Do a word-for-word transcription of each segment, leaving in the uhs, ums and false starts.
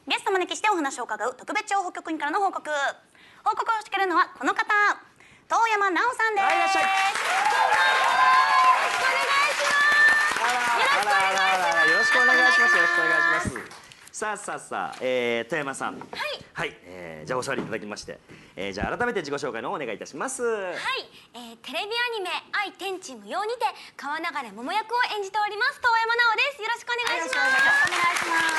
ゲストを招きしてお話を伺う特別情報局員からの報告。報告をしてくれるのはこの方、遠山奈緒さんです。 はい、いらっしゃい。よろしくお願いします。よろしくお願いします。よろしくお願いします。さあさあさあ、えー、遠山さん。はい。はい、えー、じゃあお座りいただきまして、えー、じゃあ改めて自己紹介の方お願いいたします。はい、 えー、テレビアニメ「愛天地無用」にて川流桃役を演じております遠山奈緒です。よろしくお願いします。 よろしくお願いします。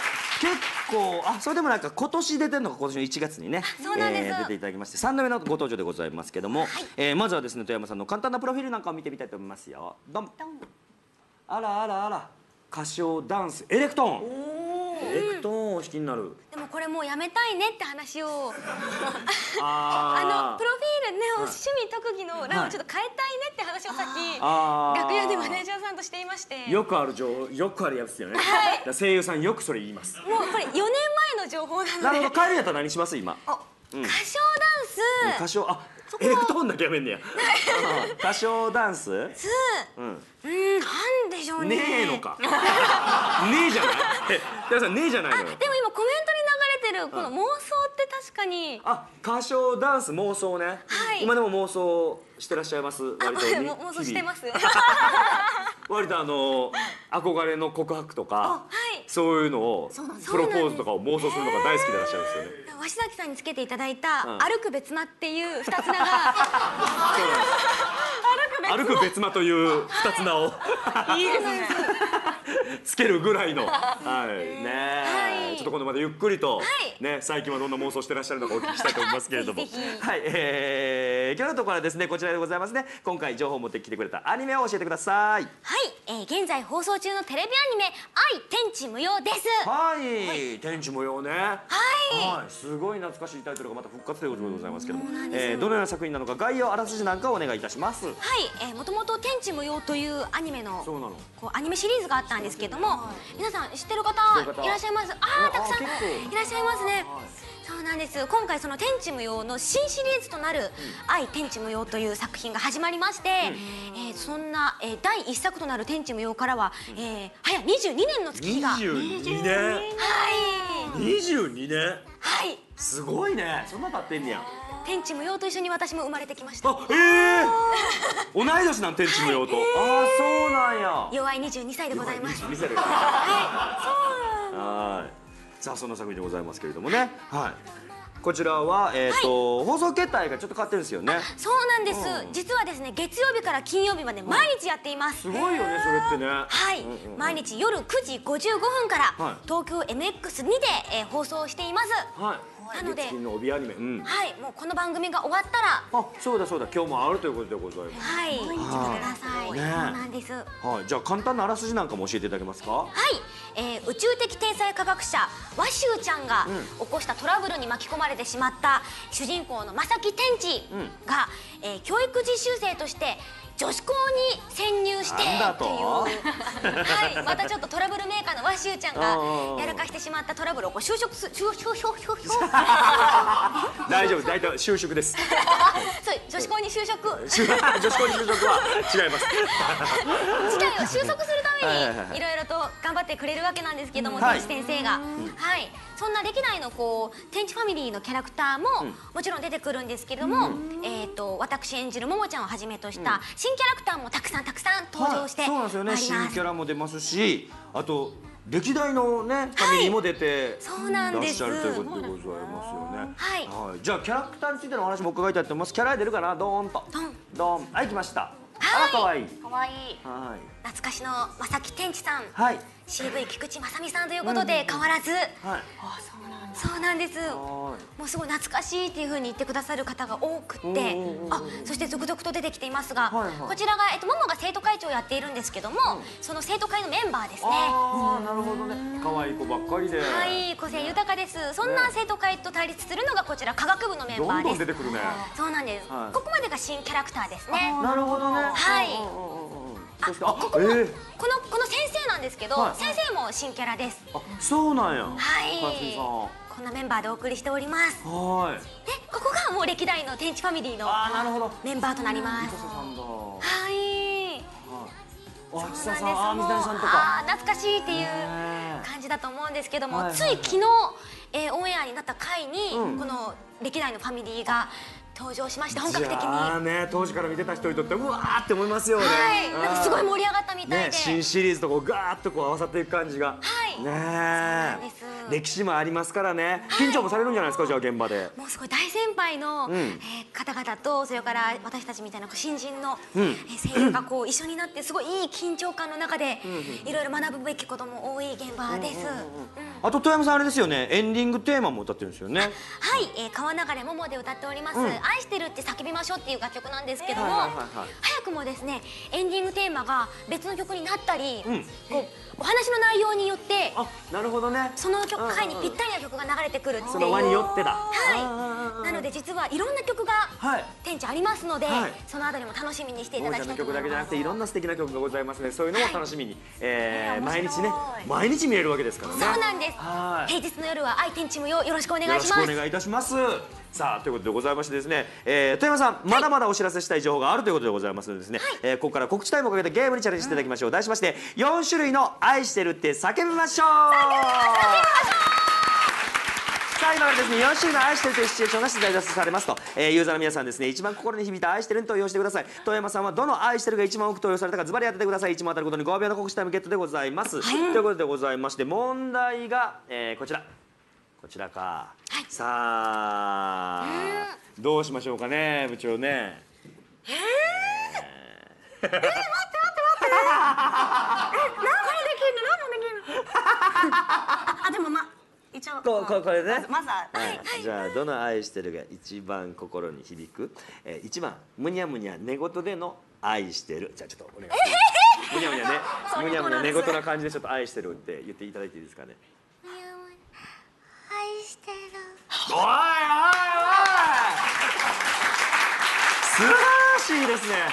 結構あそれでもなんか今年出てるのが今年のいちがつにね、 そうなんです、 えー、出ていただきましてさんどめのご登場でございますけども、はい、えー、まずはですね遠山さんの簡単なプロフィールなんかを見てみたいと思いますよ。ドン。あらあらあら、歌唱ダンスエレクトーン。エレクトーンをお弾きになる。 でもこれもうやめたいねって話をああのプロフィールね、はい、趣味特技の欄をちょっと変えたいねって話をさっき楽屋でマネージャーさんとしていまして。 よくある情報、よくあるやつよね、はい、声優さんよくそれ言います。 もうこれよねんまえの情報なので。 なるほど、帰るやったら何します今。あ、 うん、歌唱ダンス、 歌唱、あ、エレクトーンだけやめんねや。歌唱ダンス。 ス。うん。うん、なんでしょうね。 ねえのか。ねえじゃない。皆さんねえじゃないのよ。 でも今コメントに流れてるこの妄想って確かに。あ、 歌唱ダンス妄想ね。はい。今でも妄想してらっしゃいます。割と妄想してます。 割とあの憧れの告白とか、そういうのをプロポーズとかを妄想するのが大好きでいらっしゃるんですよね。 鷲崎さんにつけていただいた歩く別間っていう二つ名が歩く別間という二つ名をいいですね。 つけるぐらいの、はいね、ちょっと今度までゆっくりとね、最近はどんな妄想してらっしゃるのかお聞きしたいと思いますけれども、はい、え今日のところはですねこちらでございますね。今回情報を持ってきてくれたアニメを教えてください。 はい、えー、現在放送中のテレビアニメ「愛天地無用」です。 はい、天地無用ね。はい、すごい懐かしいタイトルがまた復活ということでございますけども、えどのような作品なのか概要あらすじなんかをお願いいたします。 はい、えー、もともと天地無用というアニメのこうアニメシリーズがあったんですけども、皆さん知ってる方いらっしゃいます。ああ、たくさんいらっしゃいますね。そうなんです。今回その天地無用の新シリーズとなる「愛天地無用」という作品が始まりまして、えー、そんな、えー、だいいっさくとなる天地無用からは、えー、早にじゅうにねんの月日が。 にじゅうにねん。はい。にじゅうにねん。 はい。 すごいね。そんな経ってんねや。 天地無用と一緒に私も生まれてきました。 あ、ええ。同い年なん天地無用と。ああ、そうなんや。 弱いにじゅうにさいでございます。 にじゅうにさいで。はい。そう。はい。さあそんな作品でございますけれどもね。はい。こちらはえっと放送形態がちょっと変わってるんですよね。 そうなんです。実はですね月曜日から金曜日まで毎日やっています。 すごいよねそれってね。 はい。毎日夜くじごじゅうごふんから東京 エムエックスにで放送しています。はい。なので、 の帯アニメ、 はい、もうこの番組が終わったら、 あ、そうだそうだ、今日もあるということでございます。 はい、見てください。そうなんです。 はい、じゃあ簡単なあらすじなんかも教えていただけますか。 はい、えー、宇宙的天才科学者ワシュウちゃんが起こしたトラブルに巻き込まれてしまった主人公の正木天智が、うん、えー、教育実習生として女子校に潜入してっていう、はい、またちょっとトラブルメーカーのワシュウちゃんがやらかしてしまったトラブルをこう就職す就職就職大丈夫、大体就職です。 そう、女子校に就職女子校に就職は違います。 事態を収束するためにいろいろと頑張ってくれるわけなんですけども、天智先生が、はい、そんな歴代のこう天智ファミリーのキャラクターももちろん出てくるんですけども、えっと私演じるももちゃんをはじめとした新キャラクターもたくさんたくさん登場して、 そうなんですよね。新キャラも出ますし、あと歴代のねファミリーも出てらっしゃるということでございますよね。はい。じゃあキャラクターについてのお話も伺いたいと思います。キャラ出るかな、ドーンと。ドン。はい、来ました。あら可愛い。 可愛い。 はい。 懐かしの正木天智さん。 はい。 シーブイ 菊池正美さんということで変わらず。はい。 あ、そうなんだ。 そうなんです。もうすごい懐かしいっていう風に言ってくださる方が多くって、あ、そして続々と出てきていますが、こちらがえっとももが生徒会長をやっているんですけども、その生徒会のメンバーですね。 ああ、なるほどね。可愛い子ばっかりで。 はい、個性豊かです。そんな生徒会と対立するのがこちら科学部のメンバーです。 どんどん出てくるね。 そうなんです。ここまでが新キャラクターですね。 なるほどね。 はい。あ、ここもこのこの先生なんですけど、先生も新キャラです。 あ、そうなんや。 はい。こんなメンバーでお送りしております。はい。で、ここがもう歴代の天智ファミリーのメンバーとなります。はい。 あ、ちささん、あ、水谷さんとか。 あ、懐かしいっていう感じだたと思うんですけども、つい昨日、えー、オンエアになった回に、うん、この歴代のファミリーが登場しまして、本格的に。 ああね、当時から見てた人にとってうわーって思いますよね。 はい、なんかすごい盛り上がったみたいで、 ね、新シリーズとこうガーッとこう合わさっていく感じが、はい、ねえ、歴史もありますからね。緊張もされるんじゃないですか、じゃあ現場で。 もうすごい大先輩の、うん、えー、方々と、それから私たちみたいな新人の、うん、えー、声優がこう一緒になって、すごいいい緊張感の中で、いろいろ学ぶべきことも多い現場です。 あと富山さんあれですよね、エンディングテーマも歌ってるんですよね。 はい、えー、川流れ桃で歌っております、うん、愛してるって叫びましょうっていう楽曲なんですけども、早くもですね、エンディングテーマが別の曲になったり、うん、こうお話の内容によって、 あ、なるほどね、 その曲回にぴったりな曲が流れてくるっていう、 その輪によってだ。 はい、なので実はいろんな曲が天地ありますので、はい、そのあたりも楽しみにしていただきたいと思います。 曲だけじゃなくていろんな素敵な曲がございますね。そういうのも楽しみに、はい、えー、毎日ね、毎日見えるわけですからね。 そうなんです。平日の夜は愛天地無用、よろしくお願いします。 よろしくお願いいたします。さあ、ということでございましてですね、えー、富山さん、まだまだお知らせしたい情報があるということでございますのでですね、はい、えー、ここから告知タイムをかけてゲームにチャレンジしていただきましょう。うん、題しましてよん種類の愛してるって叫びましょう。さあ、今からですね、よん種類の愛してるというシチュエーションが出題出されますと、えー、ユーザーの皆さんですね、一番心に響いた愛してるに投票してください。富山さんはどの愛してるが一番多く投票されたかズバリ当ててください。いち問当たるごとにごびょうの告知タイムゲットでございます。はい、ということでございまして、問題が、えー、こちらこちらか、はい、さあどうしましょうかね、部長ね。えー、えー、待って待って待って何もできんの、何もできんの。あ、でもま一応こここれね、 まずは、 はい、じゃあどの愛してるが一番心に響く、えー、いちばんむにゃむにゃ寝言での愛してる。じゃあちょっとお願いします。むにゃむにゃね、むにゃむにゃ寝言な感じでちょっと愛してるって言っていただいていいですかね。 愛してる。 おいおいおい、素晴らしいですね。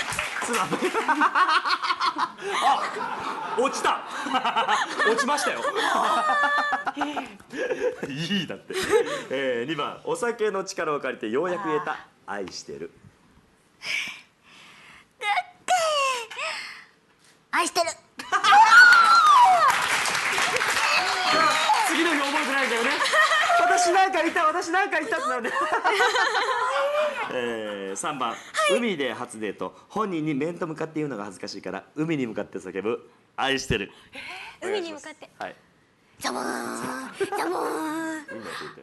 あ、落ちた。落ちましたよ。いいだって。えー、にばん、お酒の力を借りてようやく言えた愛してる。 愛してる。 次の日覚えてないんだよね。私なんかいた、私なんかいたってなるね。えー、さんばん、はい、海で初デート、本人に面と向かって言うのが恥ずかしいから海に向かって叫ぶ愛してる。 えー、海に向かって、 はい、 ジャボーンジャボーン、愛してる。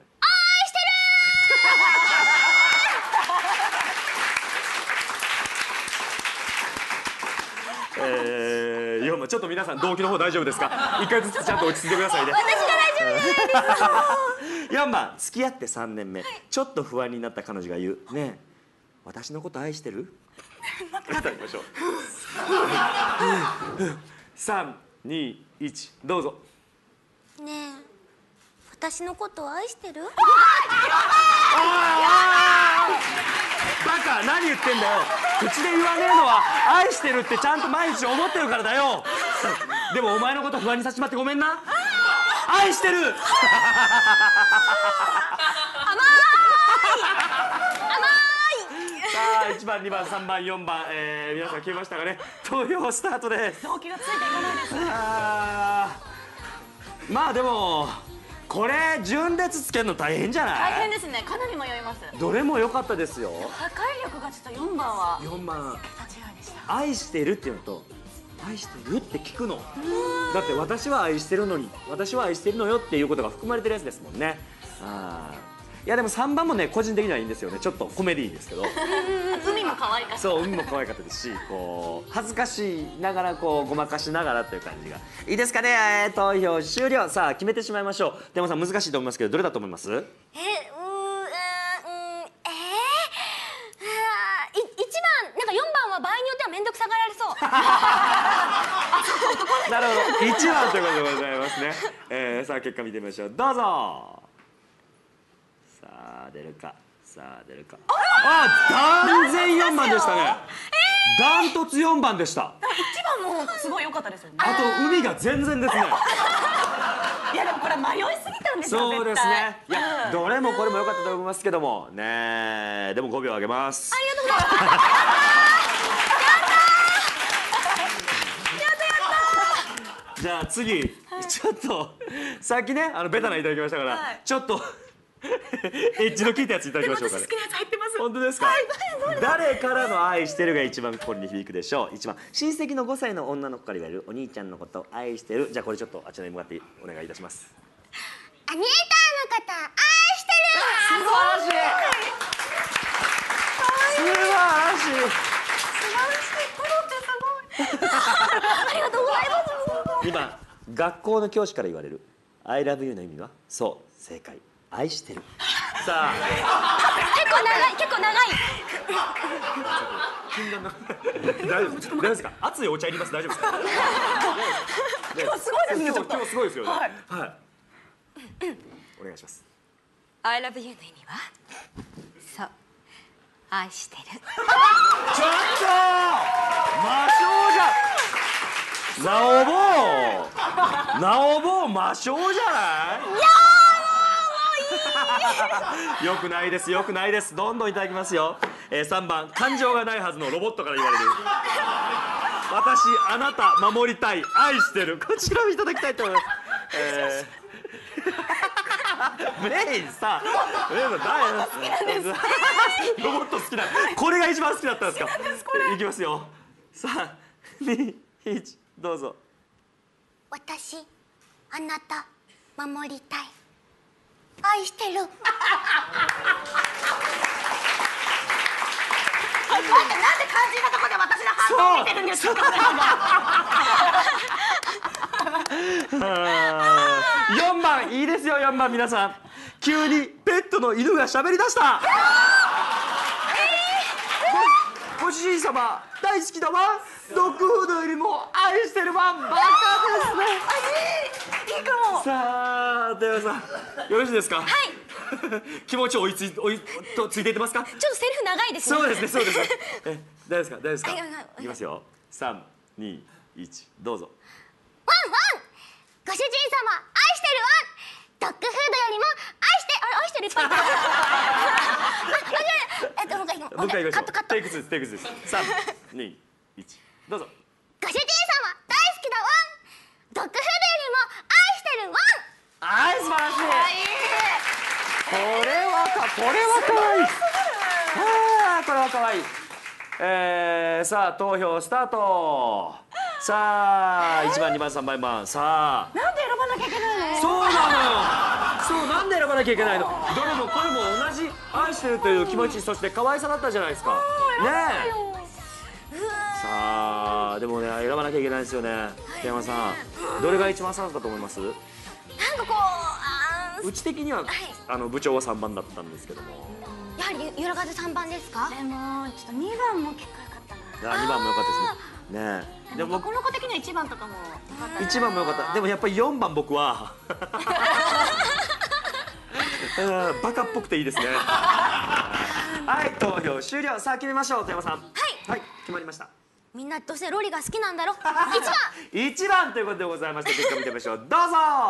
えー、よんばん、ちょっと皆さん動機の方大丈夫ですか。一回ずつちゃんと落ち着いてくださいね。 私が大丈夫です。 よんばん、付き合ってさんねんめ、ちょっと不安になった彼女が言う、ねえ、私のこと愛してる？いただきましょう。さん、に、いち、どうぞ。 ねえ、私のこと愛してる？ バカ、何言ってんだよ。口で言わねえのは愛してるってちゃんと毎日思ってるからだよ。でもお前のこと不安にさせちまってごめんな。愛してる。甘い甘い。 さあ、いちばん、にばん、さんばん、よんばん、えー、皆さん決めましたかね。投票スタートです。 動機がついていかないです。 あー、まあでもこれ順列つけるの大変じゃない？ 大変ですね。かなり迷います。 どれも良かったですよ。 破壊力がちょっとよんばんはよんばん、 桁違いでした。 愛してるっていうのと愛してるって聞くの。だって私は愛してるのに、私は愛してるのよっていうことが含まれてるやつですもんね。あー、いやでもさんばんもね、個人的にはいいんですよね。ちょっとコメディーですけど。 海も可愛かった。 そう、海も可愛かったですし、こう恥ずかしいながらこうごまかしながらという感じがいいですかね。えー、投票終了。さあ決めてしまいましょう。でもさん、難しいと思いますけどどれだと思います？ え、うーん、えー、い一番、なんかよんばんは場合によっては面倒くさがられそう。 なるほど、いちばんということでございますね。えー、さあ結果見てみましょう。どうぞ。さあ出るか、さあ出るか。あ、断然よんばんでしたね。ダントツよんばんでした。 いちばんもすごい良かったですよね。 あと海が全然ですね。 いやでもこれ迷いすぎたんですよ。 そうですね。いや、どれもこれも良かったと思いますけどもね。でもごびょうあげます。 ありがとうございます。 じゃあ次、 ちょっとさっきねあのベタないただきましたから、ちょっとエッジの効いたやついただきましょうかね。 好きなやつ入ってます。 本当ですか。誰からの愛してるが一番心に響くでしょう。一番親戚のごさいの女の子から言われるお兄ちゃんのこと愛してる。じゃあこれちょっとあちらに向かってお願いいたします。 アニータの方愛してる。 素晴らしい。素晴らしい。 素晴らしい。プロってすごい。ありがとうございます。 にばん、学校の教師から言われる I love you の意味は、そう正解、愛してる。さあ結構長い、結構長い。 禁断の大丈夫です大丈夫ですか。熱いお茶いります。大丈夫ですか。 今日すごいですね。 今日今日すごいですよね。 はいはい。お願いします。 I love you の意味は、そう愛してる。 ちょっと魔性じゃなおぼうなおぼう魔性じゃない。いやもういい。よくないですよくないです。どんどんいただきますよ。えー、さんばん、感情がないはずのロボットから言われる私あなた守りたい愛してる。こちらをいただきたいと思います。えー、メインさメインさロボット好きなこれが一番好きだったんですか。いきますよ。さんにいちどうぞ。 私あなた守りたい愛してる。 なんで肝心なとこで私の反応を見てるんですか。 よんばんいいですよ。よんばん皆さん、急にペットの犬が喋り出した。ごご主人様大好きだわ。ドッグフードよりも愛してるわ。バカですね。 いいかも。 さあ田山さんよろしいですか。 はい。 気持ち追いつい追いとついていってますか。 ちょっとセリフ長いですね。 そうですねそうです。え大丈夫ですか大丈夫ですか。 はいはいはいいきますよ。さんにいちどうぞ。 ワンワン。ご主人様愛してるワン。ドッグフードよりも愛してあれ愛してるいっぱいいっぱい。あ、えっともう一回もう一回いきましょう。 カットカット。 テイクツーテイクツー。さんにいちどうぞ。 ご主人様大好きだワン。ドッグフードよりも愛してるワン。 はい素晴らしい。これはかこれは可愛い。ああこれは可愛い。えー、さあ投票スタート。さあいちばんにばんさんばんよんばんさあなんで選ばなきゃいけないの。 そうなのよ。そうなんで選ばなきゃいけないの。どれもこれも同じ愛してるという気持ち、そして可愛さだったじゃないですか。ねえ。さあでもね選ばなきゃいけないですよね。山山さんどれが一番刺さったと思います。 なんかこうあうち的には、 はい、 あの部長はさんばんだったんですけども。 やはりゆらがずさんばんですか。 でもちょっとにばんも結構良かったな。 あにばんも良かったですね。ねえ。でもこの子的にはいちばんとかも良かった。 いちばんも良かった。でもやっぱりよんばん僕はうんバカっぽくていいですね。はい投票終了。さあ決めましょう富山さん。はいはい決まりました。 みんなどうせロリが好きなんだろ。いちばんいちばんということでございまして結果見てみましょう。どうぞ。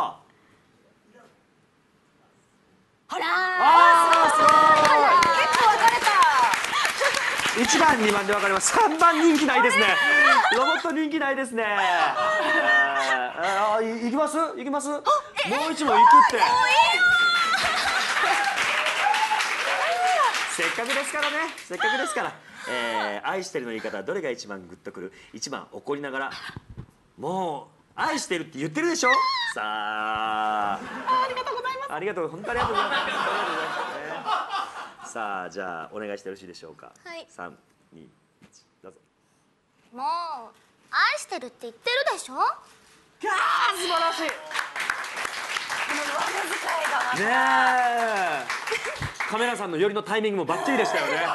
ほらーあーすごい。 結構分かれた。 いちばんにばんで分かります。さんばん人気ないですね。ロボット人気ないですね。あーいきますいきます。もう一問いくって。せっかくですからねせっかくですから、えー、愛してるの言い方どれが一番グッとくる。いちばん怒りながらもう愛してるって言ってるでしょ。さあありがとうございます。 ありがとう本当ありがとうございます。ありがとうございますね。さあじゃあお願いしてよろしいでしょうか。 はいさんにいちどうぞ。 もう愛してるって言ってるでしょ。 あー素晴らしい。 この上遣いが。 ねえカメラさんの寄りのタイミングもバッチリでしたよね。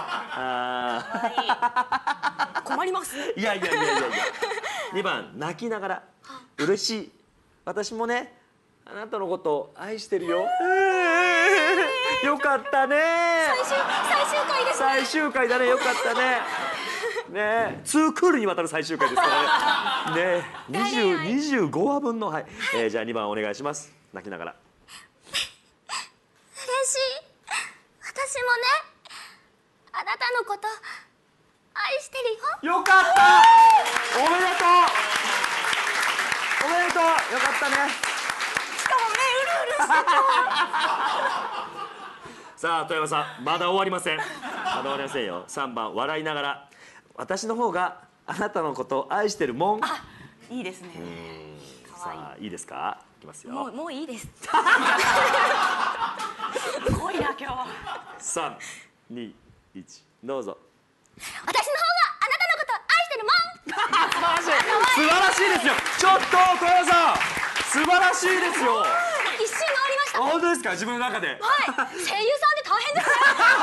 あ困ります。 いやいやいやいやいや。にばん泣きながら嬉しい私もねあなたのこと愛してるよ。よかったね。 最終最終回ですね。 最終回だねよかったね。ねえツークールにわたる最終回ですからね。ねえにじゅう、にじゅうごわぶんのはい、えー、じゃあにばんお願いします。泣きながら。 嬉しい。私もねあなたのこと愛してるよ。 よかった。おめでとうおめでとうよかったね。 さあ富山さんまだ終わりません。まだ終わりませんよ。さんばん笑いながら私の方があなたのことを愛してるもん。 あ、いいですね。 さあいいですか。いきますよ。 もうもういいです。 濃いな今日は。 さん、に、いちどうぞ。 私の方があなたのことを愛してるもん。 素晴らしい素晴らしいですよ。ちょっと富山さん素晴らしいですよ。 一瞬終わりました。 本当ですか。自分の中で。 はい、声優さんで大変です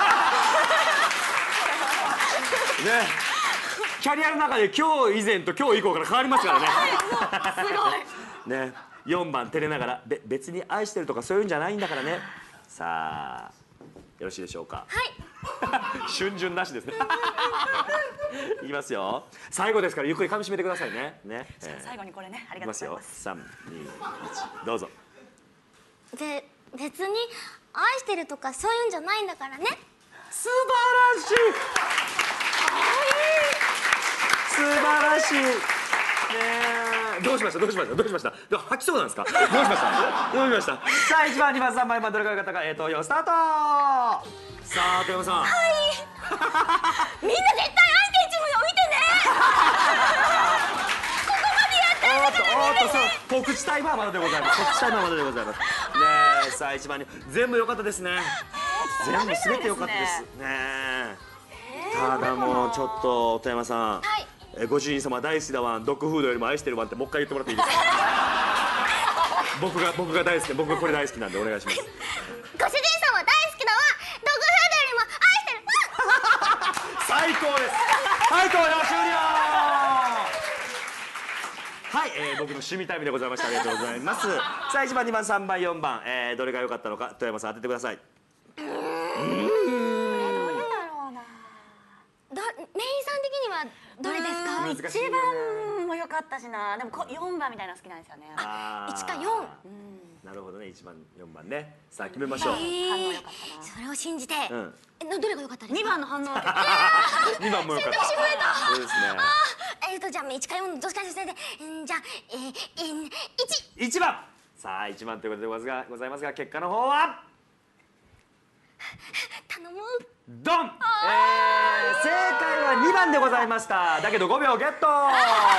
よ。ね。キャリアの中で今日以前と今日以降から変わりますからね。 すごい。 ね。よんばん照れながらべ別に愛してるとかそういうんじゃないんだからね。さあよろしいでしょうか。 はい。 春巡なしですね。いきますよ。最後ですからゆっくり噛み締めてくださいね。ね。 最後にこれね、ありがとうございます。 さん、に、いちどうぞ。 べ別に愛してるとかそういうんじゃないんだからね。 素晴らしい。素晴らしい。ねえ。どうしましたどうしましたどうしました。吐きそうなんですか。どうしましたどうしました。さあいちばんにばんさんばんよんばんどれが良かったか、えー、投票スタート。さあ富山さん。はい。 みんな絶対愛天地無用見てね。ここまでやったんだから見てね。 告知タイムはまだでございます。告知タイムはまだでございます。ねえ、さあいちばんに全部良かったですね。全部すべて良かったですね。えただもうちょっと富山さん、はい、えご主人様大好きだわん、ドッグフードよりも愛してるわんってもう一回言ってもらっていいですか。僕が僕が大好き、僕がこれ大好きなんでお願いします。 ご主人様大好きだわ、ドッグフードよりも愛してる。 最高です。はい、投票終了。はい、えー、僕の趣味タイムでございました。ありがとうございます。さあいちばんにばんさんばんよんばん、えー、どれが良かったのか富山さん当ててください。うーんどメインさん的にはどれですか。 一番も良かったしな。でもこよんばんみたいなの好きなんですよね。 あ、いちかよん。 なるほどね。いちばんよんばんね。さあ決めましょう。 反応良かったな。それを信じて。え、どれが良かったですか。 にばんの反応。 にばんも良かった。 選択肢増えた。 そうですね。 えっとじゃあいちかよんどっちかにしてで、じゃあえーいち。 いちばん。さあいちばんということでございますがございますが結果の方は。 頼む。 ドン、えー、正解はにばんでございました。だけどごびょうゲット。や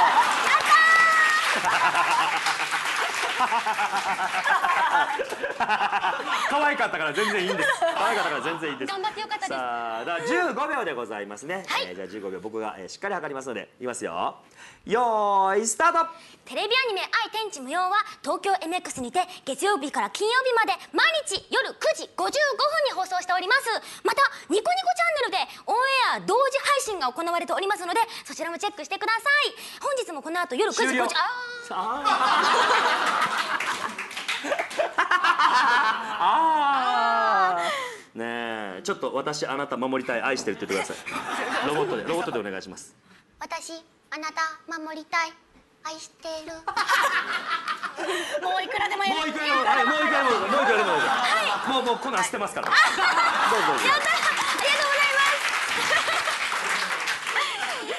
可愛かったから全然いいんです。可愛かったから全然いいです。 頑張ってよかったです。 さあ、だからじゅうごびょうでございますね。はい、えー、じゃあじゅうごびょう僕が、えー、しっかり測りますのでいきますよ。よーいスタート。 テレビアニメ「愛天地無用」は東京 エムエックス にて月曜日から金曜日まで毎日夜くじごじゅうごふんに放送しております。またニコニコチャンネルでオンエア同時配信が行われておりますのでそちらもチェックしてください。本日もこの後夜くじごじゅうああーねえ、ちょっと私あなた守りたい愛してるって言ってください。ロボットでロボットでお願いします。 私あなた守りたい愛してる。 もういくらでもやる。 もういくらでも、はい、もういくらでも、もういくらでも、はい、もうもうこんなんしてますから。どうぞどうぞ。 やった、ありがとうございます。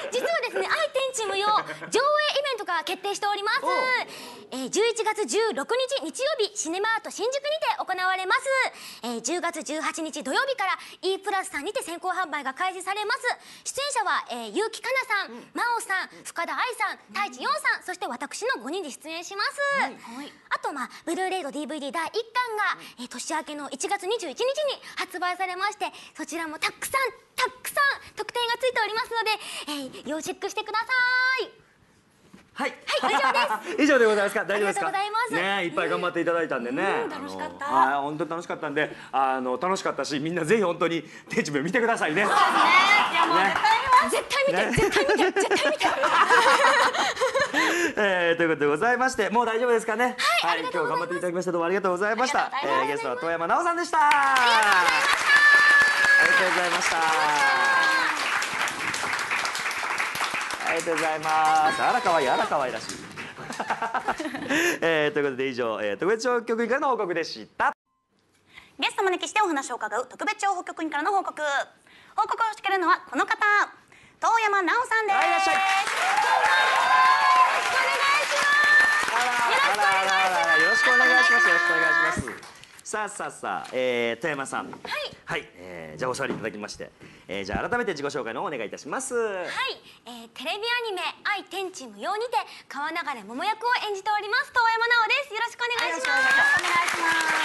実はですね、愛天地無用上映イベントが決定しております。えー、じゅういちがつじゅうろくにち日曜日シネマアート新宿にて行われます。えー、じゅうがつじゅうはちにち土曜日から E プラスさんにて先行販売が開始されます。出演者は、えー、結城かなさん、真央さん、深田愛さん、太一洋さん、そして私のごにんで出演します。はいはい、あとまあブルーレイと ディーブイディー だいいっかんが、えー、年明けのいちがつにじゅういちにちに発売されまして、そちらもたくさんたくさん特典がついておりますので、えー、要チェックしてください。 はい、 はい、以上です。 以上でございますか。大丈夫ですか。 ありがとうございます。 ね、いっぱい頑張っていただいたんでね。 楽しかった。 はい、本当に楽しかったんで、あの楽しかったし、みんなぜひ本当に天地無用見てくださいね。 そうですね。いやもう絶対見ます。絶対見て、絶対見て、絶対見て。 えー、ということでございまして、もう大丈夫ですかね。 はい、 今日頑張っていただきましてどうもありがとうございました。えー、ゲストは遠山奈緒さんでした。 ありがとうございました。ありがとうございます。あら可愛い、あら可愛らしい。えー、ということで以上、えー、特別調局員からの報告でした。 ゲストを招きしてお話を伺う特別情報局員からの報告。報告をしてくれるのはこの方、遠山奈緒さんです。 はい、いらっしゃい。よろしくお願いします。よろしくお願いします。よろしくお願いします。 さあさあさあ、えー、富山さん。はい。はい、えー、じゃあお座りいただきまして、えー、じゃあ改めて自己紹介の方お願いいたします。はい、 えー、テレビアニメ「愛天地無用」にて川流桃役を演じております遠山奈緒です。よろしくお願いします。 よろしくお願いし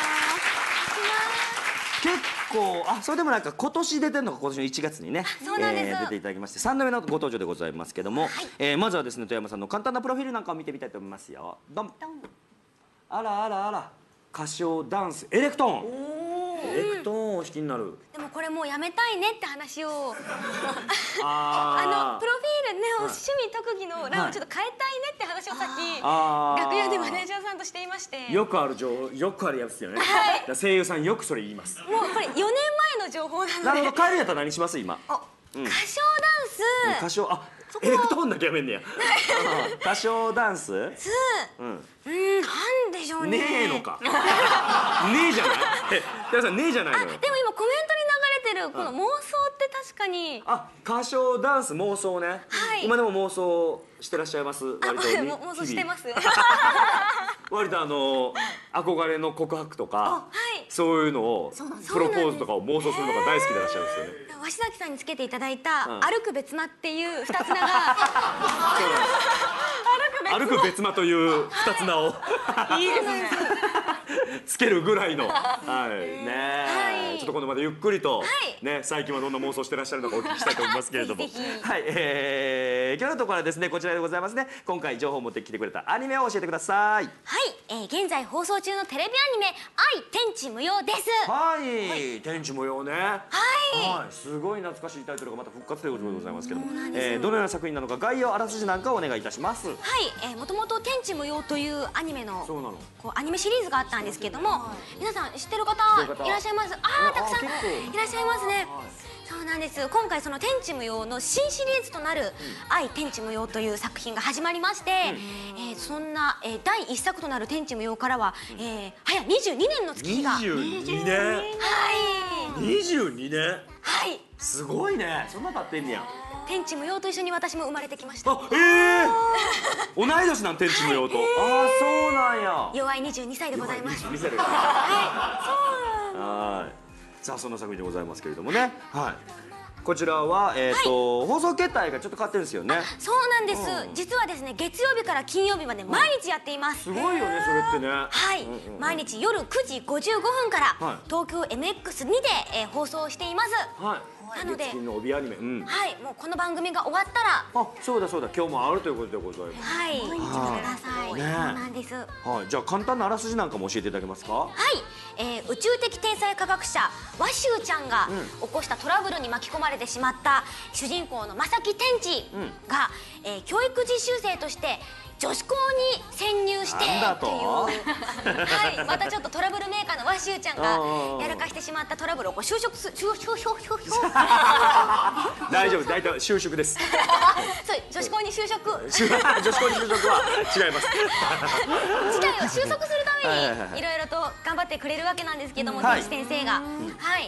結構あそれでもなんか今年出てるのが今年のいちがつにね、 そうなんです、 えー、出ていただきましてさんどめのご登場でございますけども、はい、えー、まずはですね富山さんの簡単なプロフィールなんかを見てみたいと思いますよ。ドン。あらあらあら、歌唱ダンスエレクトーン。エレクトーンをお弾きになる。 でもこれもうやめたいねって話をあのプロフィールね、趣味特技の欄をちょっと変えたいねって話をさっき楽屋でマネージャーさんとしていまして。 よくある情報、よくあるやつですよね。はい、声優さんよくそれ言います。 もうこれよねんまえの情報なので。 なるほど、帰るやったら何します今。 あ、歌唱ダンス。 歌唱、あ、エレクトーンだけやめんねや。歌唱ダンス。 ス。うん。うん、なんでしょうね。 ねえのか。ねえじゃない。皆さんねえじゃないのよ。 でも今コメントに流れてるこの妄想って確かに。 あ、歌唱ダンス妄想ね。はい。今でも妄想してらっしゃいます。割と妄想してます。 割とあの憧れの告白とか、そういうのをプロポーズとかを妄想するのが大好きでいらっしゃるんですよね。 鷲崎さんにつけていただいた歩く別間っていう二つ名が。 歩く別間という二つ名をつけるぐらいの、はいね、ちょっとこのまでゆっくりとね、最近はどんな妄想してらっしゃるのかお聞きしたいと思いますけれども、はい、えー、今日のところはですねこちらでございますね。今回情報を持ってきてくれたアニメを教えてください。 はい、えー、現在放送中のテレビアニメ「愛天地無用」です。 はい、はい、天地無用ね。はい、はい、すごい懐かしいタイトルがまた復活ということでございますけども、えー、どのような作品なのか概要あらすじなんかをお願いいたします。はい、 えー、もともと天地無用というアニメのこうアニメシリーズがあったんですけども、皆さん知ってる方いらっしゃいます。ああ、たくさんいらっしゃいますね。そうなんです。今回その天地無用の新シリーズとなる「愛天地無用」という作品が始まりまして、えー、そんな、えー、だいいっさくとなる天地無用からは、えー、早にじゅうにねんの月日が。 にじゅうにねん。はい。にじゅうにねん。 はい。 すごいね。そんな経ってんねや。 天地無用と一緒に私も生まれてきました。 あ、ええー。同い年なん天地無用と。はい、ああ、そうなんや。 弱いにじゅうにさいでございます。 にじゅうにさいで。はい。そうなん。はい。さあそんな作品でございますけれどもね。はい。こちらはえっと放送形態がちょっと変わってるんですよね。 そうなんです。実はですね月曜日から金曜日まで毎日やっています。 すごいよねそれってね。 はい。毎日夜くじごじゅうごふんから東京 エムエックスに で放送しています。はい。なので、 月の帯アニメ、 はい、もうこの番組が終わったら、 あ、そうだそうだ、今日もあるということでございます。 はい、見てください。そうなんです。はい、 じゃあ簡単なあらすじなんかも教えていただけますか。 はい、えー、宇宙的天才科学者ワシュウちゃんが起こしたトラブルに巻き込まれてしまった主人公の正木天智が、えー、教育実習生として女子校に潜入してっていう、はい、またちょっとトラブルメーカーのワシュウちゃんがやらかしてしまったトラブルをこう就職す就職就職大丈夫、大体就職です。 そう、女子校に就職女子校に就職は違います。 事態を収束するためにいろいろと頑張ってくれるわけなんですけども、天智先生が、はい、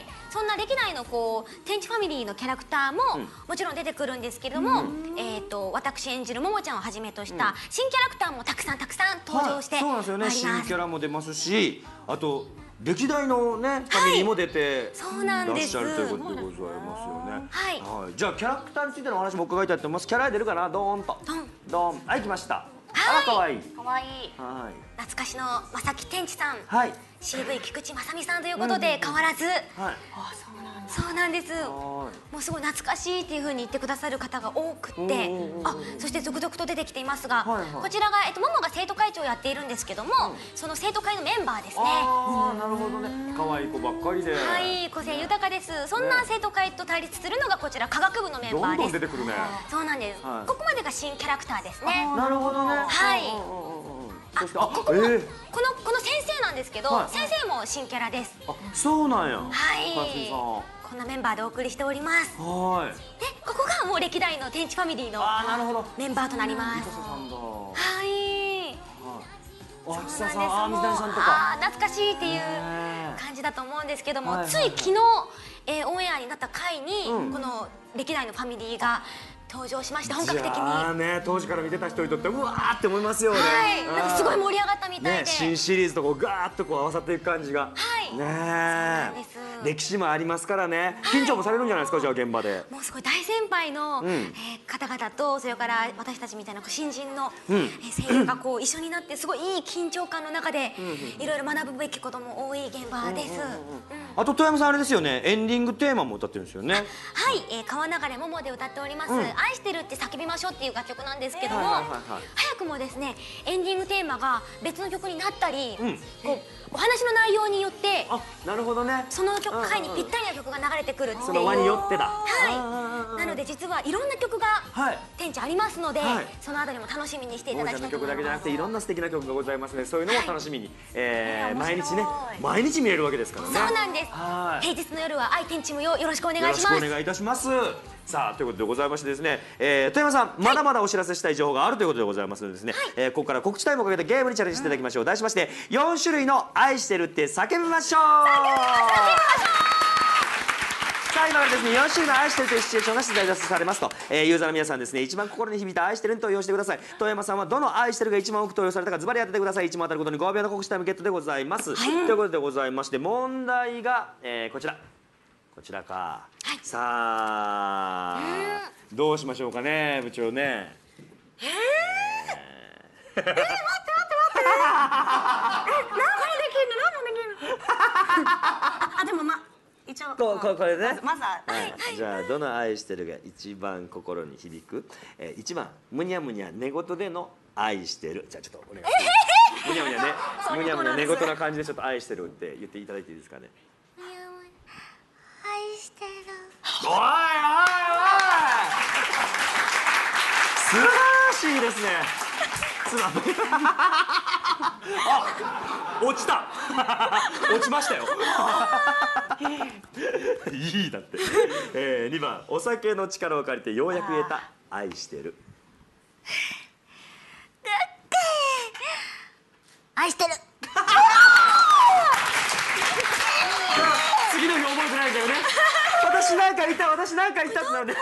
そんな歴代のこう天智ファミリーのキャラクターももちろん出てくるんですけれども、えっと私演じるももちゃんをはじめとした新キャラクターもたくさんたくさん登場してまいります。 そうなんですよね。新キャラも出ますし、あと歴代のねファミリーも出てらっしゃるということでございますよね。はい。じゃあキャラクターについてのお話も伺いたいと思います。キャラ出るかな、ドーンと。ドン。ドン。はい、来ました。あら可愛い。 可愛い。 はい。 懐かしの正木天智さん。はい。シーブイ 菊池正美さんということで変わらず。はい。あ、そうなんです。そうなんです。もうすごい懐かしいっていう風に言ってくださる方が多くて、あ、そして続々と出てきていますが、こちらがえっとももが生徒会長をやっているんですけども、その生徒会のメンバーですね。 ああ、なるほどね。可愛い子ばっかりで。 はい、個性豊かです。そんな生徒会と対立するのがこちら科学部のメンバーです。 どんどん出てくるね。 そうなんです。ここまでが新キャラクターですね。 なるほどね。 はい。そしてあ、ここもこのこの先生なんですけど、先生も新キャラです。 あ、そうなんや。 はい。こんなメンバーでお送りしております。はい。で、ここがもう歴代の天智ファミリーのメンバーとなります。はい。 あ、ちささん、あ、水谷さんとか。 あ、懐かしいっていう感じだと思うんですけども、つい昨日えオンエアになった回にこの歴代のファミリーが登場しました。本格的に。 ああね、当時から見てた人にとってうわーって思いますよね。 はい、なんかすごい盛り上がったみたいで。 新シリーズとこうガーッとこう合わさっていく感じが。 はい。 ねえ、歴史もありますからね。緊張もされるんじゃないですか、じゃあ現場で。 もうすごい大先輩の、 うん、 えー、方々と、それから私たちみたいな新人の、うん、えー、声優がこう一緒になってすごいいい緊張感の中でいろいろ学ぶべきことも多い現場です。 あと富山さんあれですよね、エンディングテーマも歌ってるんですよね。 はい、えー、川流れ桃で歌っております、うん、愛してるって叫びましょうっていう楽曲なんですけども、早くもですねエンディングテーマが別の曲になったり、うん、こうお話の内容によって、 あ、なるほどね、 その曲回にぴったりな曲が流れてくるっていう、 その輪によってだ。 はい、なので実はいろんな曲が天地ありますので、はい、そのあたりも楽しみにしていただきたいと思います。 曲だけじゃなくていろんな素敵な曲がございますね。そういうのも楽しみに、はい、えー、毎日ね、毎日見れるわけですからね。 そうなんです。平日の夜は愛天地無用、よろしくお願いします。よろしくお願いいたします。さあということでございましてですね、えー、富山さん、まだまだお知らせしたい情報があるということでございますのでですね、はい、えー、ここから告知タイムをかけてゲームにチャレンジしていただきましょう。題しましてよんしゅるいの愛してるって叫びましょう。さあ今からですね、よんしゅるいの愛してるというシチュエーションが出題出されますと、えー、ユーザーの皆さんですね、一番心に響いた愛してるに投票してください。富山さんはどの愛してるが一番多く投票されたかズバリ当ててください。いち問当たるごとにごびょうの告知タイムゲットでございます、はい、ということでございまして、問題が、えー、こちらこちらか、はい、さあどうしましょうかね、部長ね。 えー、えー、待って待って待って、え、何もできるの何もできるのあ、でもま一応こここれね、 まずは、 はい、じゃあどの愛してるが一番心に響く、えー、いちばんむにゃむにゃ寝言での愛してる。じゃあちょっとお願いします。むにゃむにゃね、むにゃむにゃ寝言な感じでちょっと愛してるって言っていただいていいですかね。 愛してる。 おいおいおい、素晴らしいですね。あ、落ちた落ちましたよいいだって、えー、にばんお酒の力を借りてようやく言えた愛してる。 愛してる次の日覚えてないんだよね私なんかいた私なんかいたってなんで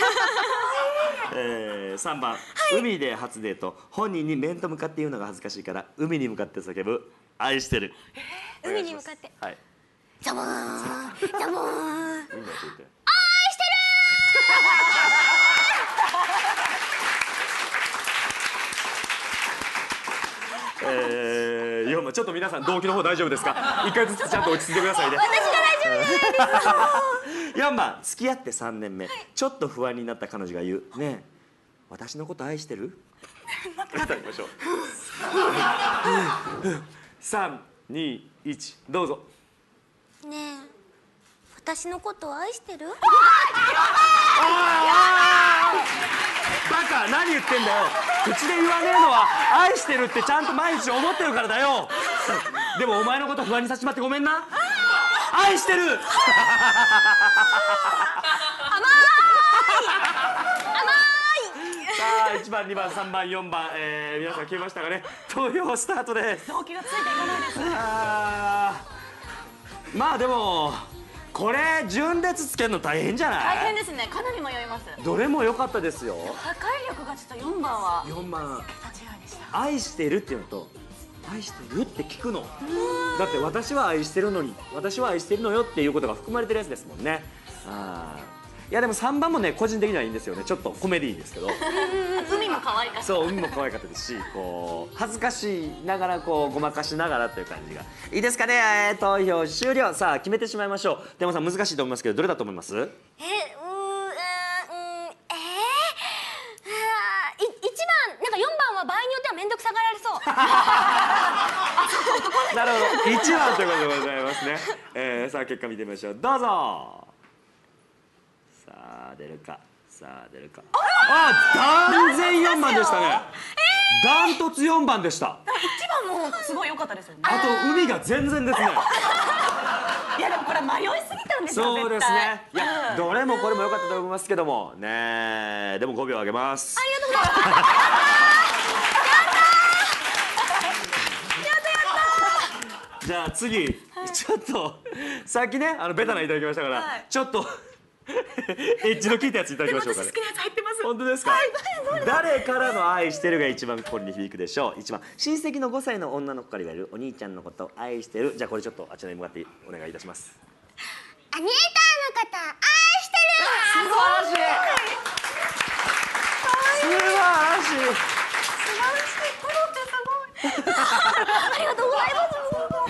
えー、さんばん、はい、海で初デート、本人に面と向かって言うのが恥ずかしいから海に向かって叫ぶ愛してる。 えー、海に向かって、 はい、 ザボーンザボーン愛してるえー、よんばん、ちょっと皆さん動機の方大丈夫ですか。一回ずつちゃんと落ち着いてくださいね。 私が大丈夫じゃないですよんばん、付き合ってさんねんめ、はい、ちょっと不安になった彼女が言う、ねえ私のこと愛してるいただきましょうさん、に、いち、どうぞ。 ねえ私のこと愛してる。 バカ、何言ってんだよ。口で言わねえのは愛してるってちゃんと毎日思ってるからだよでもお前のこと不安にさせちまってごめんな。愛してる。甘いさあいちばん、にばん、さんばん、よんばん、えー、皆さん決めましたかね。投票スタートです。 動機がついていかないです。 あまあでもこれ順列つけるの大変じゃない。 大変ですね。かなり迷います。 どれも良かったですよ。 破壊力がちょっとよんばんはよんばん桁違いでした。 愛してるっていうのと愛してるって聞くのだって私は愛してるのに私は愛してるのよっていうことが含まれてるやつですもんね。あいやでもさんばんもね個人的にはいいんですよね。ちょっとコメディーですけど海も可愛かった。 そう海も可愛かったですし、こう恥ずかしいながらこうごまかしながらという感じがいいですかね。えー、投票終了。さあ決めてしまいましょう。でもさん難しいと思いますけどどれだと思います？ えうーんえー、い一番なんかよんばんは場合によっては面倒くさがられそうなるほどいちばんということでございますね。えー、さあ結果見てみましょう。どうぞ。さあ出るかさあ出るか。あ断然よんばんでしたね。ダントツよんばんでした。 いちばんもすごい良かったですよね。 あと海が全然ですねいやでもこれ迷いすぎたんですよ。 そうですね。いや、うん、どれもこれも良かったと思いますけどもね。でもごびょうあげます。 ありがとうございますじゃあ次、はい、ちょっとさっきねあのベタな頂きましたから、はい、ちょっとエッジの効いたやついただきましょうかね。 好きなやつ入ってます。 本当ですか。誰からの愛してるが一番心に響くでしょう。一番親戚のごさいの女の子から言われるお兄ちゃんのこと愛してる。じゃあこれちょっとあちらに向かってお願いいたします。 アニーターの方愛してる。 素晴らしい。素晴らしい。 素晴らしい。このってすごい。 ありがとうございます。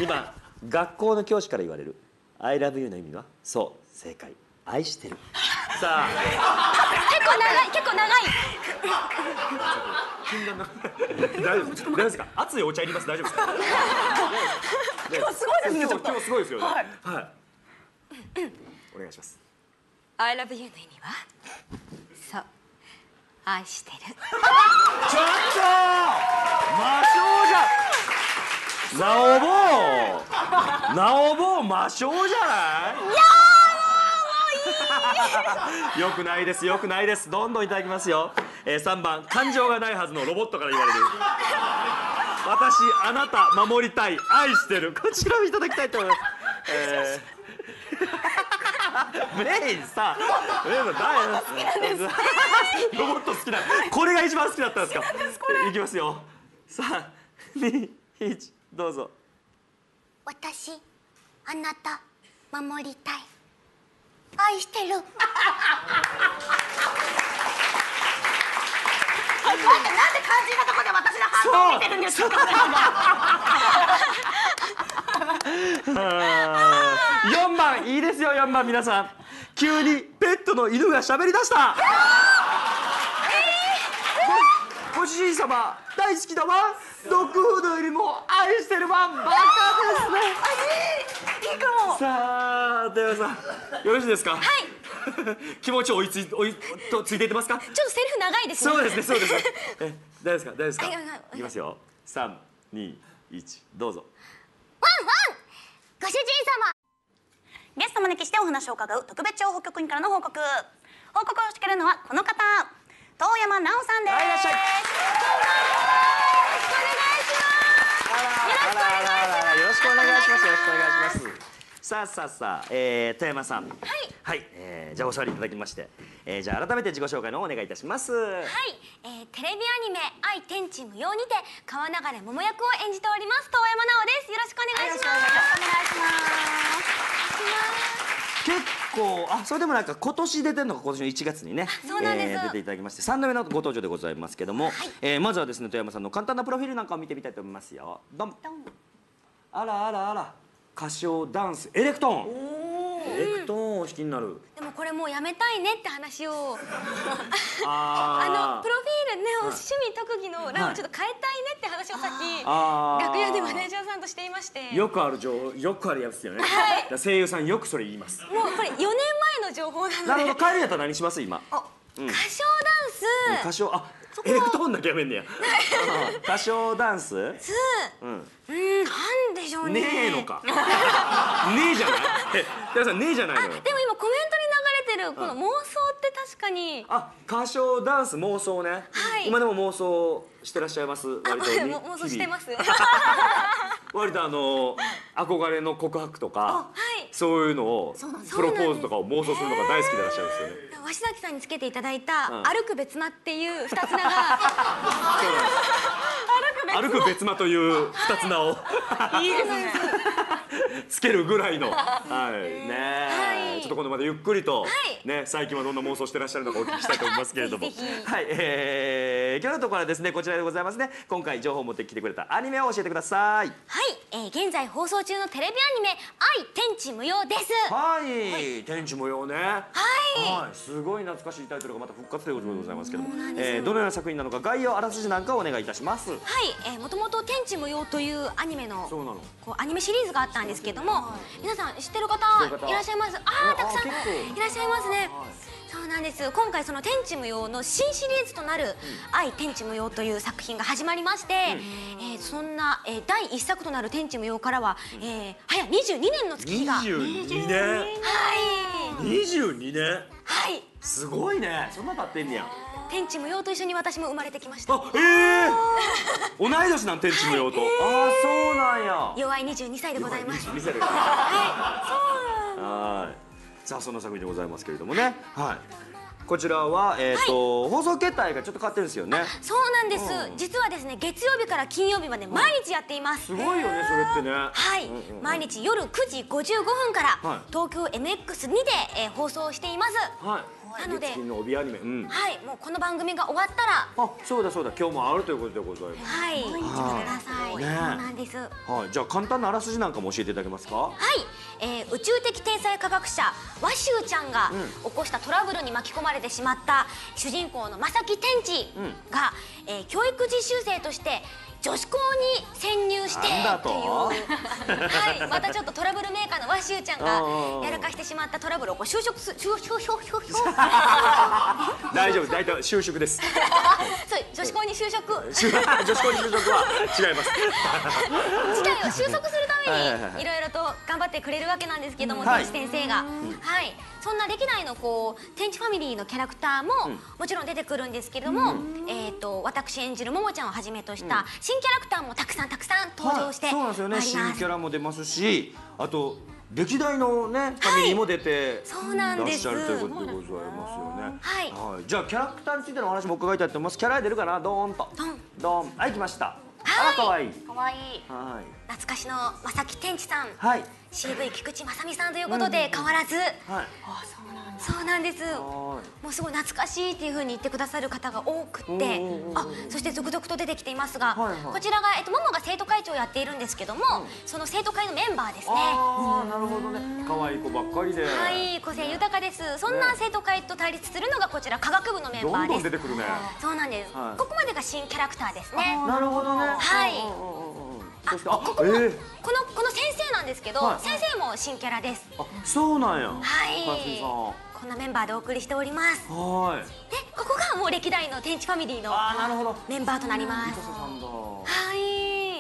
今学校の教師から言われる I love you の意味はそう正解愛してる。さあ結構長い結構長い。 禁断の大丈夫です大丈夫ですか。熱いお茶入ります。大丈夫ですか。 今日すごいですね。ちょっと今日すごいですよね。 はいはい。お願いします。 I love you の意味はそう愛してる。 ちょっと魔性じゃなおぼうなおぼう魔性じゃない。いやよくないですよくないです。どんどんいただきますよ。えー、さんばん感情がないはずのロボットから言われる私あなた守りたい愛してる。こちらをいただきたいと思います。えーブレインさブレインの大好きなんです。ロボット好きなこれが一番好きだったんですか。いきますよ。さんにいちどうぞ。 私あなた守りたい愛してる。 なんで肝心なところで私の反応を見てるんですか。 よんばんいいですよ。よんばん皆さん急にペットの犬が喋り出した。ご主人様大好きだわドッグフードよりも愛してるわバカですね。 いいかも。 さあ寺さんよろしいですか。 はい気持ち追いつい追いとついていってますか。 ちょっとセリフ長いですね。 そうですねそうですね。え大丈夫ですか大丈夫ですか。 はいはいはいいきますよ。さんにいちどうぞ。 ワンワンご主人様。 ゲストを招きしてお話を伺う特別情報局員からの報告。報告をしてくれるのはこの方遠山奈緒さんです。 はいいらっしゃい。よろしくお願いします。よろしくお願いします。さあさあさあ、えー、富山さん。はい。はい、えー、じゃあお座りいただきまして、えー、じゃあ改めて自己紹介の方お願いいたします。はい。 はい、えー、テレビアニメ「愛天地無用」にて川流桃役を演じております遠山奈緒です。よろしくお願いします。 お願いします。 結構あそれでもなんか今年出てるのが今年のいちがつにね、 そうなんです、 えー、出ていただきましてさんどめのご登場でございますけども、はい、えー、まずはですね富山さんの簡単なプロフィールなんかを見てみたいと思いますよ。ドン。あらあらあら歌唱ダンスエレクトーン。エレクトーンをお弾きになる。 でもこれもうやめたいねって話をああのプロフィールね趣味特技の欄をちょっと変えたいねって話をさっき楽屋でマネージャーさんとしていまして。 よくある情よくあるやつですよね。はい、声優さんよくそれ言います。 もうこれよねんまえの情報なので。 なるほど。帰りやったら何します今。 あ、うん、歌唱ダンス、 うん、歌唱あエレクトーンだけやめんねや。歌唱ダンス。 ス。うん。うん、なんでしょうね。 ねえのか。ねえじゃない。え、皆さんねえじゃないのよ。 でも今コメントに流れてるこの妄想って確かに。 あ、歌唱ダンス妄想ね。はい。今でも妄想してらっしゃいます。割と。 妄想してます。 割とあの憧れの告白とか、そういうのをプロポーズとかを妄想するのが大好きでいらっしゃるんですよね。 鷲崎さんにつけていただいた歩く別間っていう二つ名が歩く別間という二つ名をいいですねつけるぐらいのはいねちょっと今度までゆっくりとね最近はどんな妄想してらっしゃるのかお聞きしたいと思いますけれどもはいえ今日のところはですねこちらでございますね。今回情報を持ってきてくれたアニメを教えてください。 はい現在放送中のテレビアニメ「愛天地無用」です。 はい天地無用ね。はいすごい懐かしいタイトルがまた復活ということでございますけどもどのような作品なのか概要あらすじなんかをお願いいたします。 はいもともと「天地無用」というアニメのこうアニメシリーズがあったんですけども皆さん知ってる方いらっしゃいます。ああたくさんいらっしゃいますね。そうなんです。今回その「天地無用」の新シリーズとなる「愛天地無用」という作品が始まりまして、えー、そんな、えー、だいいっさくとなる「天地無用」からは、えー、早にじゅうにねんの月日がにじゅうにねんはいにじゅうにねんはいすごいね。そんな経ってんねや。 天地無用と一緒に私も生まれてきました。 あええ同い年なん天地無用と。ああそうなんや。 弱いにじゅうにさいでございます。 にじゅうにさいでございます。はいそうなん。はいさあそんな作品でございますけれどもね、はい。こちらは、えっと、放送形態がちょっと変わってるんですよね。 そうなんです。実はですね、月曜日から金曜日まで毎日やっています。 すごいよね、それってね。 はい、毎日夜くじごじゅうごふんから東京 エムエックスに で放送しています。 はい。 なので、 月金の帯アニメ。 はい、もうこの番組が終わったら、 あ、そうだそうだ、今日もあるということでございます。 はい、見てください。そうなんです。 はい、じゃあ簡単なあらすじなんかも教えていただけますか。 はい、えー、宇宙的天才科学者ワシュウちゃんが起こしたトラブルに巻き込まれてしまった主人公の正木天智が、うん、えー、教育実習生として女子校に潜入してっていう、はい、またちょっとトラブルメーカーのワシュウちゃんがやらかしてしまったトラブルをこう就職す就職就職大丈夫、大体就職です。 そう女子校に就職女子校に就職は違います。 事態を収束するためにいろいろと頑張ってくれるわけなんですけども、天智先生が、はい、そんな歴代のこう天智ファミリーのキャラクターももちろん出てくるんですけれども、えっと私演じるももちゃんをはじめとした新キャラクターもたくさんたくさん登場してそうなんですよね。新キャラも出ますし、あと歴代のねファミリーも出てらっしゃるということでございますよね。はい。じゃあキャラクターについてのお話も伺いたいと思います。キャラ出るかな、ドーンと。ドーン。はい、来ました。あら可愛い。 可愛い。はい。懐かしの正木天智さん。はい。シーブイ 菊池正美さんということで変わらず。はい。あ、そうなんです。そうなんです。もうすごい懐かしいっていう風に言ってくださる方が多くて、あ、そして続々と出てきていますが、こちらがえっとももが生徒会長をやっているんですけども、その生徒会のメンバーですね。 ああ、なるほどね。可愛い子ばっかりで。 はい、個性豊かです。そんな生徒会と対立するのがこちら科学部のメンバーです。 どんどん出てくるね。 そうなんです。ここまでが新キャラクターですね。 なるほどね。 はい。あ、ここもこのこの先生なんですけど、先生も新キャラです。 あ、そうなんや。 はい。こんなメンバーでお送りしております。 はい。 で、ここがもう歴代の天智ファミリーのメンバーとなります。はい。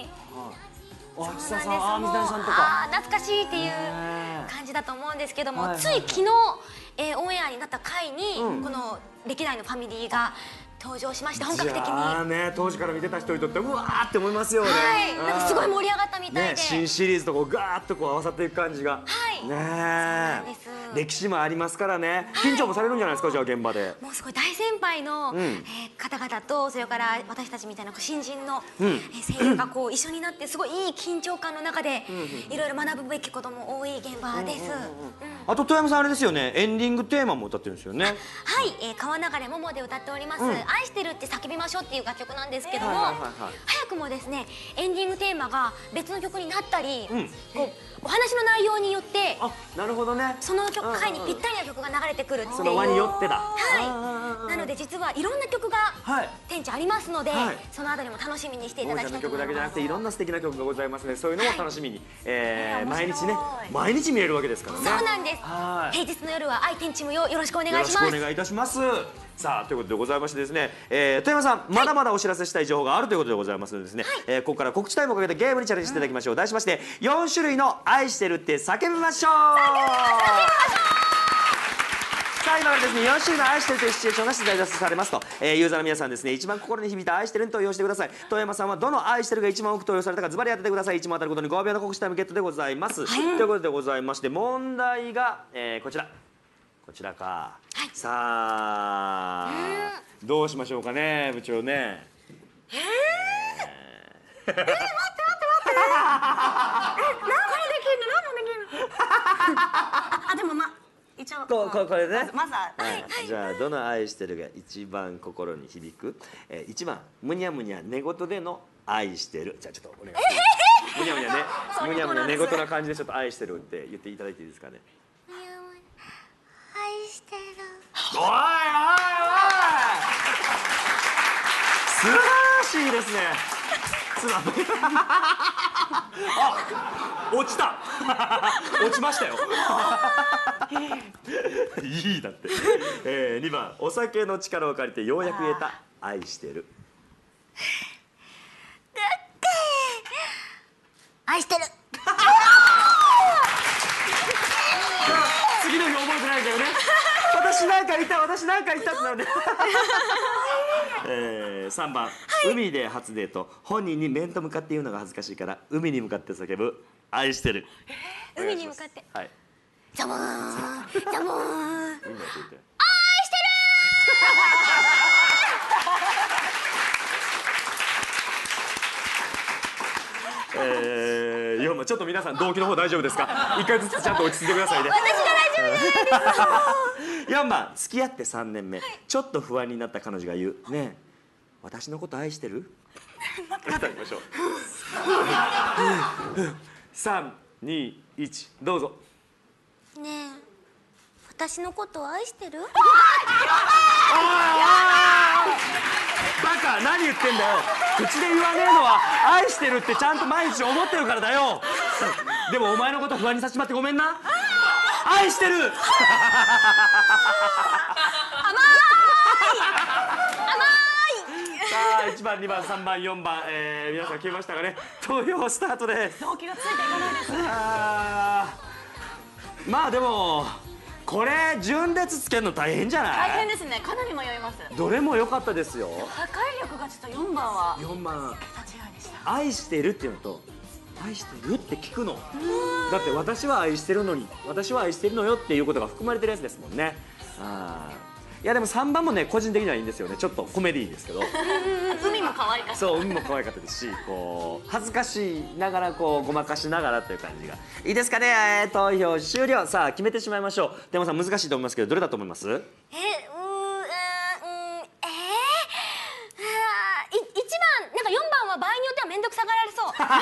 あ、ちささん、あ、水谷さんとか。 あ、懐かしいっていう感じだと思うんですけども、つい昨日えオンエアになった回にこの歴代のファミリーが登場しまして、本格的に。 ああね、当時から見てた人にとってうわーって思いますよね。 はい、なんかすごい盛り上がったみたいで、 新シリーズとこうガーッとこう合わさっていく感じが。はい。ねえ。歴史もありますからね。緊張もされるんじゃないですか、じゃあ現場で。 もうすごい大先輩の方々と、それから私たちみたいな新人の声優がこう一緒になって、すごいいい緊張感の中でいろいろ学ぶべきことも多い現場です。 あと富山さんあれですよね、エンディングテーマも歌ってるんですよね。 はい、川流れ桃で歌っております「愛してるって叫びましょう」っていう楽曲なんですけども、早くもですねエンディングテーマが別の曲になったり、こうお話の内容によって、 あ、なるほどね、 その曲回にぴったりな曲が流れてくるっていう、 その輪によってだ。 はい。なので実はいろんな曲が天智ありますので、そのあたりも楽しみにしていただきたいと思います。 曲だけじゃなくていろんな素敵な曲がございますね。そういうのも楽しみに毎日ね、毎日見えるわけですからね。 そうなんです。平日の夜は愛天智無用、よろしくお願いします。 よろしくお願いいたします。さあということでございましてですね、えー、富山さん、まだまだお知らせしたい情報があるということでございますのでですね、はい、えー、ここから告知タイムをかけてゲームにチャレンジしていただきましょう。題しましてよん種類の愛してるって叫びましょう。さあ今からですねよん種類の愛してるというシチュエーションが出題出されますと、えー、ユーザーの皆さんですね、一番心に響いた愛してるに投票してください。富山さんはどの愛してるが一番多く投票されたかズバリ当ててください。いち問当たるごとにごびょうの告知タイムゲットでございます、はい、ということでございまして、問題が、えー、こちらこちらか、はい、さあどうしましょうかね、部長ね。 えー、えー、待って待って待ってえ、何もできんの何もできんのあ、でもま一応こここれね、 まずは、 はい、じゃあどの愛してるが一番心に響く、えー、いちばんむにゃむにゃ寝言での愛してる。じゃあちょっとお願いします。むにゃむにゃね、むにゃむにゃ寝言な感じでちょっと愛してるって言っていただいていいですかね。 愛してる。 おいおいおい、素晴らしいですね。あ、落ちた落ちましたよいいだって、えー、にばんお酒の力を借りてようやく言えた愛してる。 愛してる次の日覚えてないんだよね私なんかいた私なんかいたってなるねえー、さんばん、はい、海で初デート、本人に面と向かって言うのが恥ずかしいから海に向かって叫ぶ愛してる。 海に向かって、 はい、 ザボーンザボーン。愛してる。 えー、よんばんちょっと皆さん動機の方大丈夫ですか？一回ずつちゃんと落ち着いてくださいね。 私が大丈夫ですよんばん付き合ってさんねんめ、はい、ちょっと不安になった彼女が言うねえ私のこと愛してる？待って待ってましょう。さんにいちどうぞ。 ねえ私のこと愛してる？ バカ何言ってんだよ。口で言わねえのは愛してるってちゃんと毎日思ってるからだよ。でもお前のこと不安にさせてまってごめんな。愛してる。甘い甘い。さあいちばんにばんさんばんよんばん、えー、皆さん決めましたかね。投票スタートです。 動機がついていかないです。 あまあでもこれ順列つけるの大変じゃない？ 大変ですね。かなり迷います。 どれも良かったですよ。 破壊力がちょっとよんばんはよんばん桁違いでした。 愛してるっていうのと愛してるって聞くの。だって私は愛してるのに私は愛してるのよっていうことが含まれてるやつですもんね。あいやでもさんばんもね個人的にはいいんですよね。ちょっとコメディーですけど海も可愛かった。 そう海も可愛かったですしこう恥ずかしいながらこうごまかしながらという感じがいいですかね。えー、投票終了。さあ決めてしまいましょう。でもさん難しいと思いますけどどれだと思います？ えうーんえー、い一番なんかよんばんは場合によっては面倒くさがられ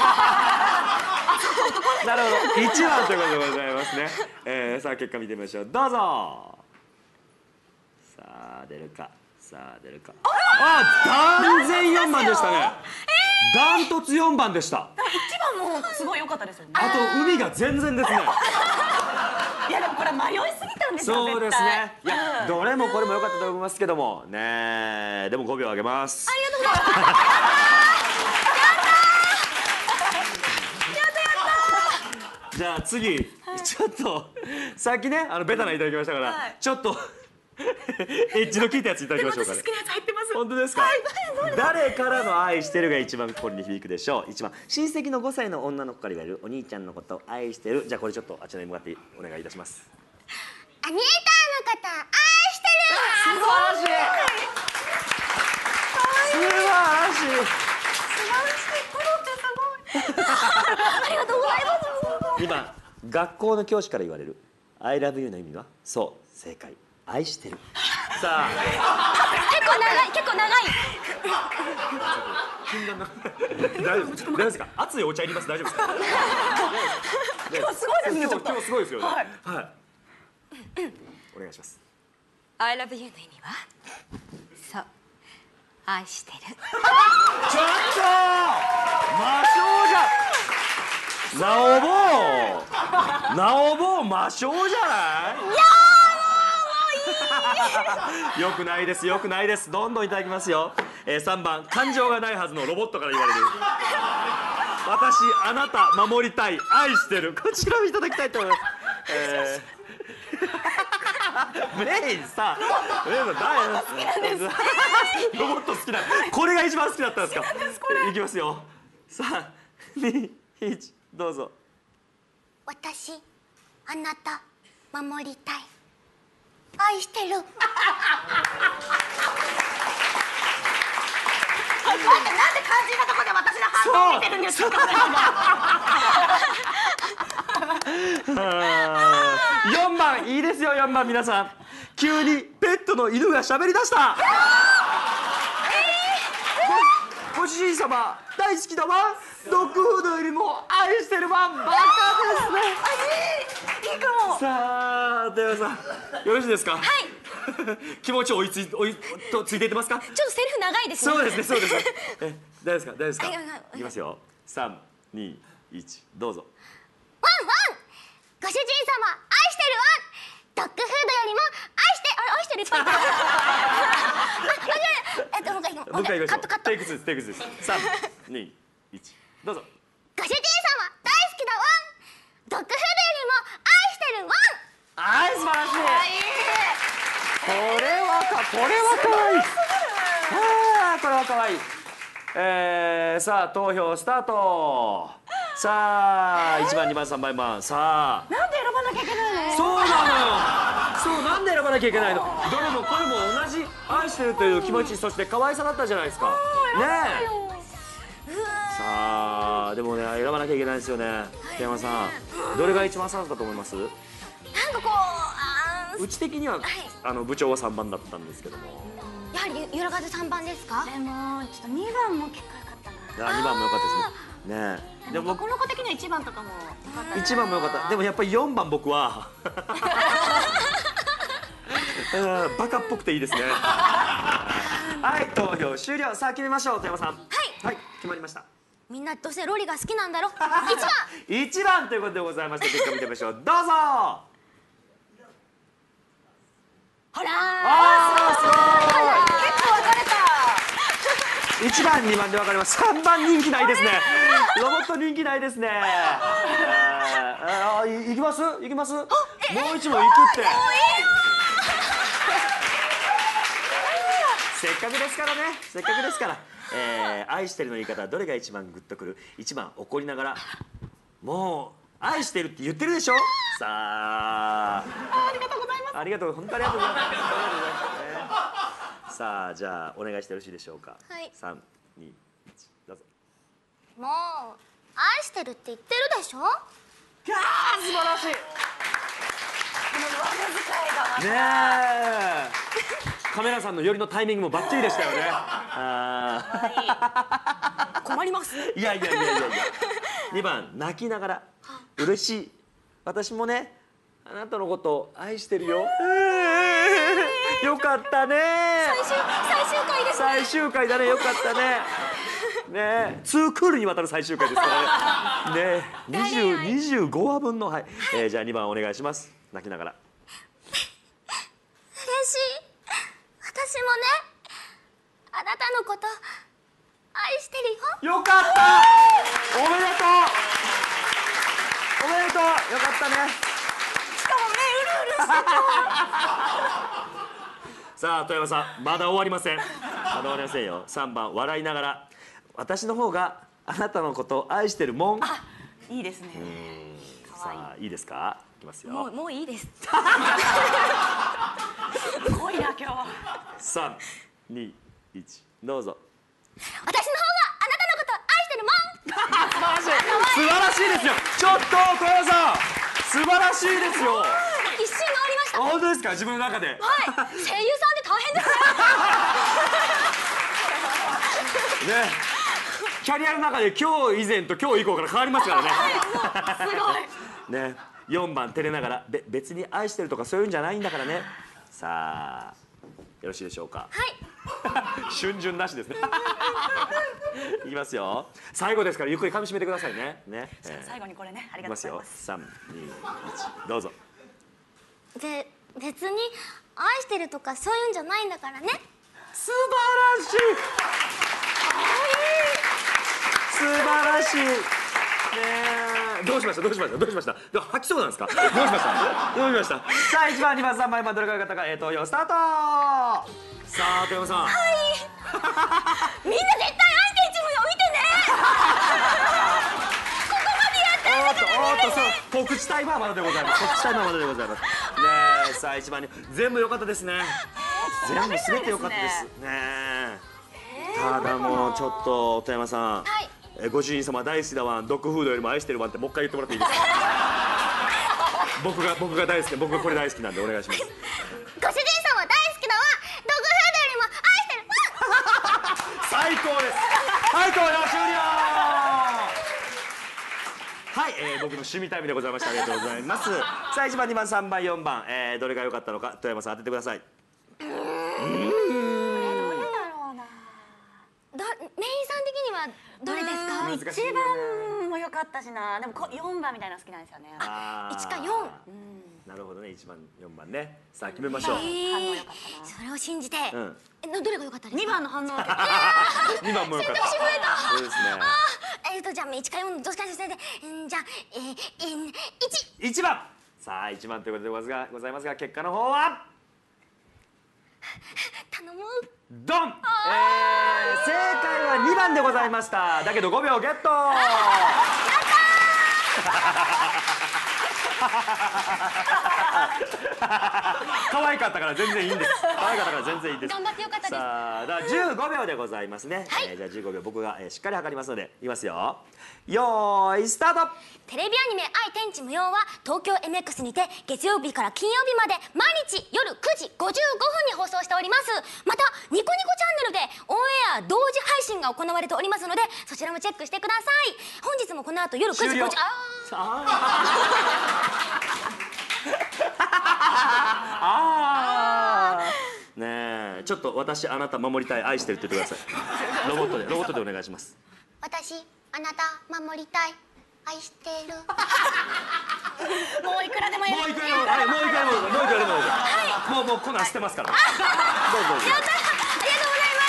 そう。 なるほどいちばんということでございますね。えー、さあ結果見てみましょう。どうぞ。さあ出るかさあ出るか。あ断然よんばんでしたね。ダントツよんばんでした。 いちばんもすごい良かったですよね。 あと海が全然ですね。 いやでもこれ迷いすぎたんですよ。 そうですね。いやどれもこれも良かったと思いますけどもね。でもごびょうあげます。 ありがとうございます。 じゃあ次、はい、ちょっとさっきねあのベタないただきましたから、はい、ちょっとエッジの効いたやついただきましょうかね。 好きなやつ入ってます。 本当ですか？はい、誰からの愛してるが一番心に響くでしょう。いちばん親戚のごさいの女の子から言われるお兄ちゃんのことを愛してる。じゃあこれちょっとあちらに向かってお願いいたします。 アニータのこと愛してる。 素晴らしい素晴らしい素晴らしい。コロってすごい。 ありがとうございます。 にばん学校の教師から言われる I love you の意味はそう正解愛してる。さあ結構長い結構長い。 大丈夫大丈夫ですか？熱いお茶いります大丈夫ですか？ 今日すごいですね。 今日今日すごいですよね。 はい、 はい、お願いします。 I love you の意味はそう愛してる。 ちょっと魔性じゃなおぼうなおぼう魔性じゃない？いやーもういいよくないですよくないです。どんどんいただきますよ。えー、さんばん感情がないはずのロボットから言われる私あなた守りたい愛してる。こちらをいただきたいと思います。えー、メインさメインさ好きなんです。ロボット好きなこれが一番好きだったんですか？いきますよ。さんにいちどうぞ。 私あなた守りたい愛してる。なんで肝心なとこで私の反応見てるんですか？ よんばんいいですよ。よんばん皆さん急にペットの犬が喋り出した。ご主人様大好きだわドッグフードよりも愛してるわバカですね。 いいかも。 さあではさんよろしいですか？ はい気持ち追いつい追いとついていってますか？ ちょっとセリフ長いですね。 そうですねそうですね。え大丈夫ですか大丈夫ですか？ はいはいはい、 いきますよ。さんにいちどうぞ。 ワンワンご主人様愛してるワンドッグフードよりも愛してあ愛してるいっぱいあ、えっともう一回もう一回カットカット。 テイクツーですテイクツーです。さんにいちどうぞ。 ご主人様大好きだワンドッグフードよりも愛してるワン。 はい素晴らしい。これはかこれは可愛い。ああこれは可愛い。えー、さあ投票スタート。さあいちばんにばんさんばんさあなんで選ばなきゃいけないの？ そうなのよ。そう、なんで選ばなきゃいけないの。どれもこれも同じ愛してるという気持ち、そして可愛さだったじゃないですか。ねえ。さあ、でもね、選ばなきゃいけないですよね。北山さん、どれが一番刺さったと思います？ なんかこう、あうち的には、あの部長はさんばんだったんですけども。 やはりゆらがずさんばんですか？ でもちょっとにばんも結構良かったな。 あ、にばんも良かったですね。ねえ。 でもこの子的にはいちばんとかも良かった。 いちばんも良かった。でもやっぱりよんばん僕はうんバカっぽくていいですね。はい、投票終了。さあ決めましょう、富山さん。はい。はい、決まりました。 みんなどうせロリが好きなんだろ。いちばん。 いちばんということでございまして、結果見てみましょう。どうぞ。 ほらー。 あー、すごい。 結構分かれた。 いちばん、にばんで分かります。さんばん人気ないですね。ロボット人気ないですね。あー、いきます？いきます？もう一問いくって。せっかくですからね。せっかくですから。えー、愛してるの言い方、どれが一番グッとくる？いちばん怒りながら、もう愛してるって言ってるでしょ。さあ。 ありがとうございます。 ありがとう、本当ありがとうございます。ありがとうございます。さあ、じゃあお願いしてよろしいでしょうか。 はい。 三、二、一、どうぞ。 もう愛してるって言ってるでしょ。 あー、素晴らしい。 この上遣いが。 ねえ。カメラさんの寄りのタイミングもバッチリでしたよね。ああ困ります。 いやいやいやいやいや。にばん、泣きながら嬉しい。私もね、あなたのこと愛してるよ。よかったね。 最終最終回です。 最終回だね。よかったね。ね、ツークールにわたる最終回ですからね。ね、二十二十五話分のはい。えー、じゃあにばんお願いします。泣きながら。 嬉しい。私もね、あなたのこと愛してるよ。 よかった。おめでとう。おめでとう。よかったね。 しかも目うるうるしてた。 さあ富山さん、まだ終わりません。まだ終わりませんよ。さんばん、笑いながら、私の方があなたのことを愛してるもん。 あ、いいですね。 さあ、いいですか。いきますよ。 もうもういいです。 濃いな今日は。 三、二、一、どうぞ。 私の方があなたのこと愛してるもん。 素晴らしい。素晴らしいですよ。ちょっと富山さん、素晴らしいですよ。 一瞬治りました。 本当ですか。自分の中で。 はい。声優さんって大変ですね。キャリアの中で今日以前と今日以降から変わりますからね。 すごい。 ね、よんばん照れながら、べ別に愛してるとかそういうんじゃないんだからね。さあ、よろしいでしょうか。 はい。 春巡なしですね。いきますよ。最後ですからゆっくり噛み締めてくださいね。ね。えー最後にこれね、ありいきますよ。 がとうございます。 三、二、一、どうぞ。 で別に愛してるとかそういうんじゃないんだからね。 素晴らしい。素晴らしい。ねえ、どうしました。どうしました。どうしました。でも吐きそうなんですか。どうしました。どうしました。さあ、一番、二番、三番、どれが良かったか、えー、投票スタート。さあ、富山さん。はい。 みんな絶対愛していちむよ見てね。ここまでやったんだからおっと、おっと、そう、告知タイマーまででございます。告知タイマーまででございます。ねえ、さあ、一番に、全部良かったですね。全部すべて良かったです。ねえ。ただもう、ちょっと、富山さん。 はい。 ご主人様大好きだわん、ドッグフードよりも愛してるわんってもう一回言ってもらっていいですか。僕が僕が大好き、僕がこれ大好きなんでお願いします。 ご主人様大好きだわ。ドッグフードよりも愛してる。 最高です。はい、投票終了。はい、えー、僕の趣味タイムでございました。ありがとうございます。さあ、いちばん、にばん、さんばん、よんばん、えー、どれが良かったのか富山さん当ててください。 だメインさん的にはどれですか。 難しいよね。 一番も良かったしな。でもこ四番みたいなの好きなんですよね。 あー、 いちかよん。 なるほどね。いちばん、よんばんね。さあ決めましょう。 えー反応良かったな。 それを信じて。 うんえなどれが良かったですか。 二番の反応は結構。 にばんも良かった。 選択肢増えた。 そうですね。 えっとじゃあいちかよんどっちかにしてでじゃあえーえーいち。 いちばん。さあいちばんということでございますが、ございますが結果の方は頼む。 ドン。えー、正解はにばんでございました。だけどごびょうゲット。やったー。 可愛かったから全然いいんです。可愛かったから全然いいです。 頑張ってよかったです。 さあ、だからじゅうごびょうでございますね。 はい、 えー、じゃあじゅうごびょう僕が、えー、しっかり測りますのでいきますよ。よーいスタート。 テレビアニメ「愛天地無用」は東京 エムエックス にて月曜日から金曜日まで毎日夜くじごじゅうごふんに放送しております。またニコニコチャンネルでオンエア同時配信が行われておりますので、そちらもチェックしてください。本日もこの後夜くじごじゅうああーねえ、ちょっと私あなた守りたい、愛してるって言ってください。ロボットでロボットでお願いします。 私あなた守りたい、愛してる。もういくらでもやる。 もういくらでも、はい、もういくらでも、もういくらでも、はい、もうもうこんなん捨てますから。どうぞどうぞ。 やった、ありがとうございます。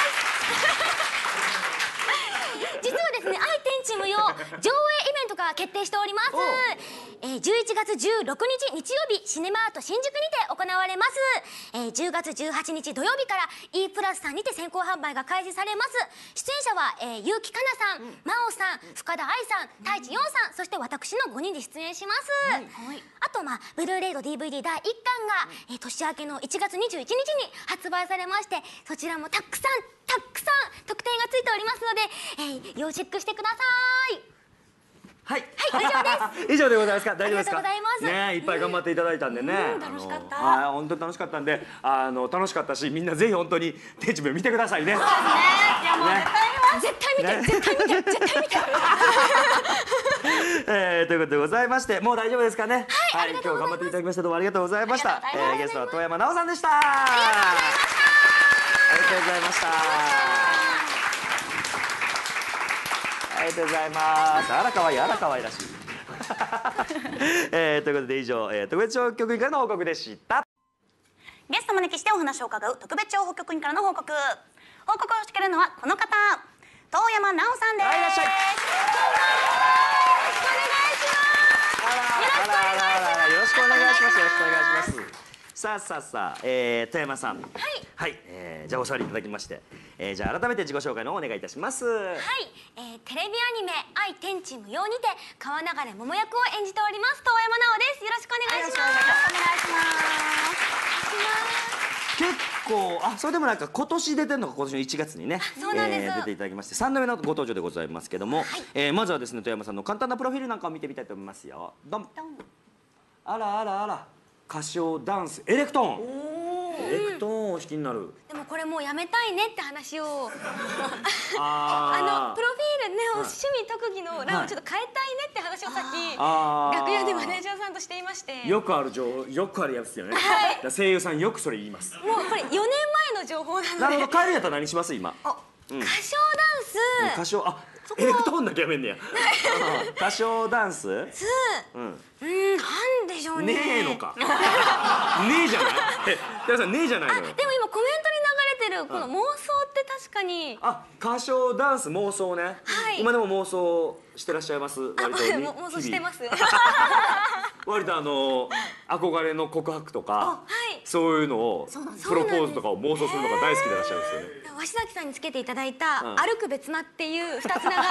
実はですね、愛天地無用上映イベントが決定しております。えー、じゅういちがつじゅうろくにち日曜日シネマート新宿にて行われます。えー、じゅうがつじゅうはちにち土曜日から E プラスさんにて先行販売が開始されます。出演者は、えー、結城かなさん、真央さん、深田愛さん、太一洋さん、そして私のごにんで出演します。はい、あとまあブルーレイド ディーブイディー だいいっかんが、えー、年明けのいちがつにじゅういちにちに発売されまして、そちらもたくさんたくさん特典がついておりますので、えー、要チェックしてください。 はい、 はい、以上です。 以上でございますか。大丈夫ですか。 ありがとうございます。 ね、いっぱい頑張っていただいたんでね。 楽しかった。 はい、本当に楽しかったんで、あの楽しかったし、みんなぜひ本当に天地無用見てくださいね。そうですね。 いやもう絶対見ます。絶対見て、絶対見て、絶対見て。 えー、ということでございまして、もう大丈夫ですかね。 はい、 今日頑張っていただきまして、どうもありがとうございました。えー、ゲストは遠山奈緒さんでした。ありがとうございました。ありがとうございます。あら可愛い、あら可愛らしい。えー、ということで以上、えー、特別情報局員からの報告でした。 ゲストを招きしてお話を伺う特別情報局員からの報告。報告をしてくれるのはこの方、遠山奈緒さんです。 はい、いらっしゃい。よろしくお願いします。よろしくお願いします。さあさあさあ、えー、富山さん。はい。はい、えー、じゃあお座りいただきまして、えー、じゃあ改めて自己紹介の方お願いいたします。はい、 えー、テレビアニメ「愛天地無用」にて川流桃役を演じております遠山奈緒です。よろしくお願いします。よろしくお願いします。 結構、あ、それでもなんか今年出てるのが今年のいちがつにね、 そうなんです、 えー、出ていただきましてさんどめのご登場でございますけども、はい、えー、まずはですね富山さんの簡単なプロフィールなんかを見てみたいと思いますよ。ドン。あらあらあら、歌唱ダンスエレクトーン。エレクトーンをお弾きになる。 でもこれもうやめたいねって話をああのプロフィールね、はい、趣味特技の欄をちょっと変えたいねって話をさっき楽屋でマネージャーさんとしていまして。 よくある情報、よくあるやつですよね。 はい、 声優さんよくそれ言います。 もうこれよねんまえの情報なので。 なるほど、帰るやったら何します今。 あ、うん、歌唱ダンス。 歌唱、あ、エレクトーンだけやめんねや。歌唱ダンス。 ス。うん。うん、なんでしょうね。 ねえのか。ねえじゃない。え、皆さんねえじゃないのよ。 でも今コメントに流れてるこの妄想って確かに。 あ、歌唱ダンス妄想ね。はい。今でも妄想してらっしゃいます。割と妄想してます。 割とあの憧れの告白とか、そういうのをプロポーズとかを妄想するのが大好きでいらっしゃるんですよね。 鷲崎さんにつけていただいた歩く別間っていう二つ名が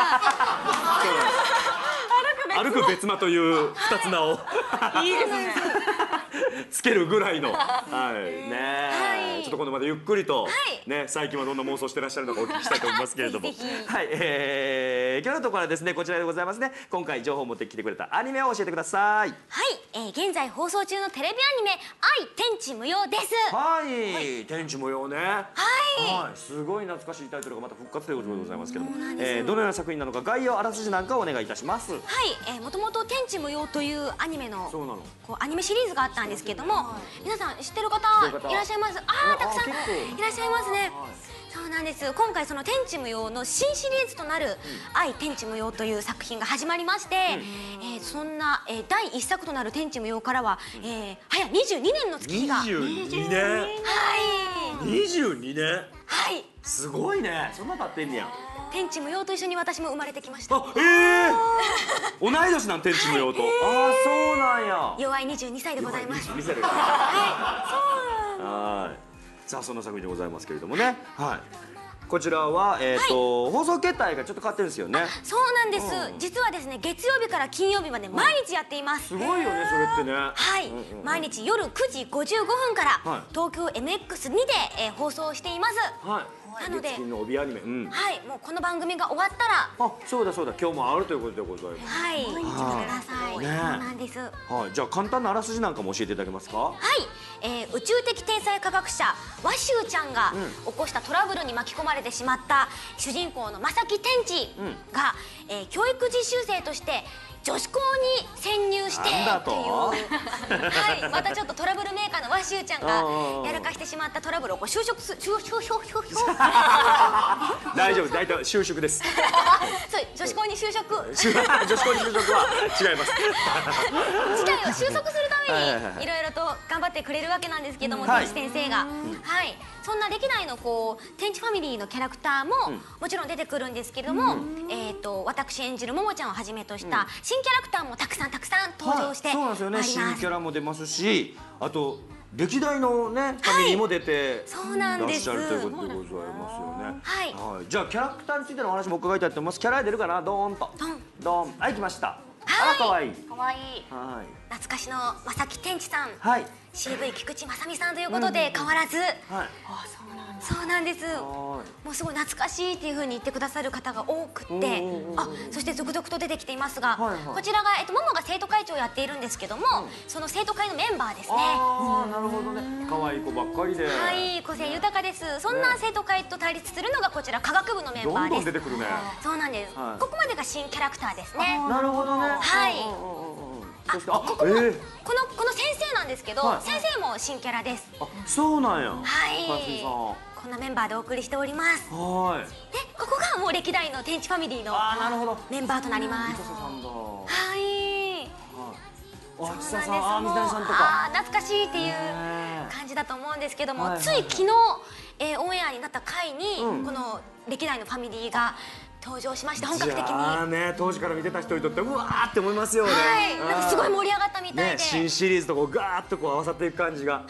歩く別間という二つ名をいいですね。 つけるぐらいの、はいね、ちょっと今度までゆっくりとね、最近はどんな妄想してらっしゃるのかお聞きしたいと思いますけれども、はい、えー、今日のところはですねこちらでございますね。今回情報を持ってきてくれたアニメを教えてください。 はい、えー、現在放送中のテレビアニメ「愛天地無用」です。 はい、はい、天地無用ね。はい、はい、すごい懐かしいタイトルがまた復活ということでございますけども、えー、どのような作品なのか概要あらすじなんかをお願いいたします。 はい、えー、もともと天地無用というアニメのそうなのこうアニメシリーズがあったんですけども、皆さん知ってる方いらっしゃいます。ああ、たくさんいらっしゃいますね。そうなんです。今回その天地無用の新シリーズとなる「愛天地無用」という作品が始まりまして、えー、そんな、えー、だいいっさくとなる天地無用からは、えー、早にじゅうにねんの月日が。 にじゅうにねん。はい。にじゅうにねん。 はい。 すごいね。そんな経ってんねや。 天地無用と一緒に私も生まれてきました。 あ、ええ。同い年なん天地無用と。ああ、そうなんや。 弱いにじゅうにさいでございます。 にじゅうにさいで。はい。そうなん。はい。さあその作品でございますけれどもね。はい。 こちらはえっと放送形態がちょっと変わってるんですよね。 そうなんです。実はですね、月曜日から金曜日まで毎日やっています。 すごいよね、それってね。 はい、毎日夜くじごじゅうごふんから東京 エムエックスに で放送しています。 はい。 なので、 月金の帯アニメ。 はい、もうこの番組が終わったら、 あ、そうだそうだ、今日もあるということでございます。 はい、見てください。そうなんです。 はい、じゃあ簡単なあらすじなんかも教えていただけますか。 はい、えー、宇宙的天才科学者ワシュウちゃんが起こしたトラブルに巻き込まれてしまった主人公の正木天智が、うん、えー、教育実習生として女子校に潜入してっていうはい、またちょっとトラブルメーカーのワシュウちゃんがやらかしてしまったトラブルをこう就職す就職就職大丈夫、大体就職です。 そう、女子校に就職女子校に就職は違います。 次回は収束するためにいろいろと頑張ってくれるわけなんですけども、天智先生が、はい、そんな歴代のこう天智ファミリーのキャラクターももちろん出てくるんですけども、えっと私演じるももちゃんをはじめとした新キャラクターもたくさんたくさん登場してそうなんですよね。新キャラも出ますし、あと歴代のねファミリーも出てらっしゃるということでございますよね。はい。じゃあキャラクターについてのお話も伺いたいと思います。キャラ出るかな、ドーンと。ドーン。はい、来ました。あら、可愛い。 可愛い。はい。懐かしの正木天智さん。はい。シーブイ 菊池正美さんということで変わらず。はい。あ、そうなんです。そうなんです。もうすごい懐かしいっていう風に言ってくださる方が多くて、あ、そして続々と出てきていますが、こちらがえっとももが生徒会長をやっているんですけども、その生徒会のメンバーですね。 ああ、なるほどね。可愛い子ばっかりで。 はい、個性豊かです。そんな生徒会と対立するのがこちら科学部のメンバーです。 どんどん出てくるね。 そうなんです。ここまでが新キャラクターですね。 なるほどね。 はい。あ、ここもこのこの先生なんですけど、先生も新キャラです。 あ、そうなんや。 はい。こんなメンバーでお送りしております。はい。で、ここがもう歴代の天智ファミリーのメンバーとなります。はい。 あ、ちささん、あ、水谷さんとか。 あ、懐かしいっていう感じだと思うんですけども、つい昨日オンエアになった回にこの歴代のファミリーが登場しまして、本格的に。 ああね、当時から見てた人にとってうわーって思いますよね。 はい、なんかすごい盛り上がったみたいで、 新シリーズとこうガーッとこう合わさっていく感じが。はい。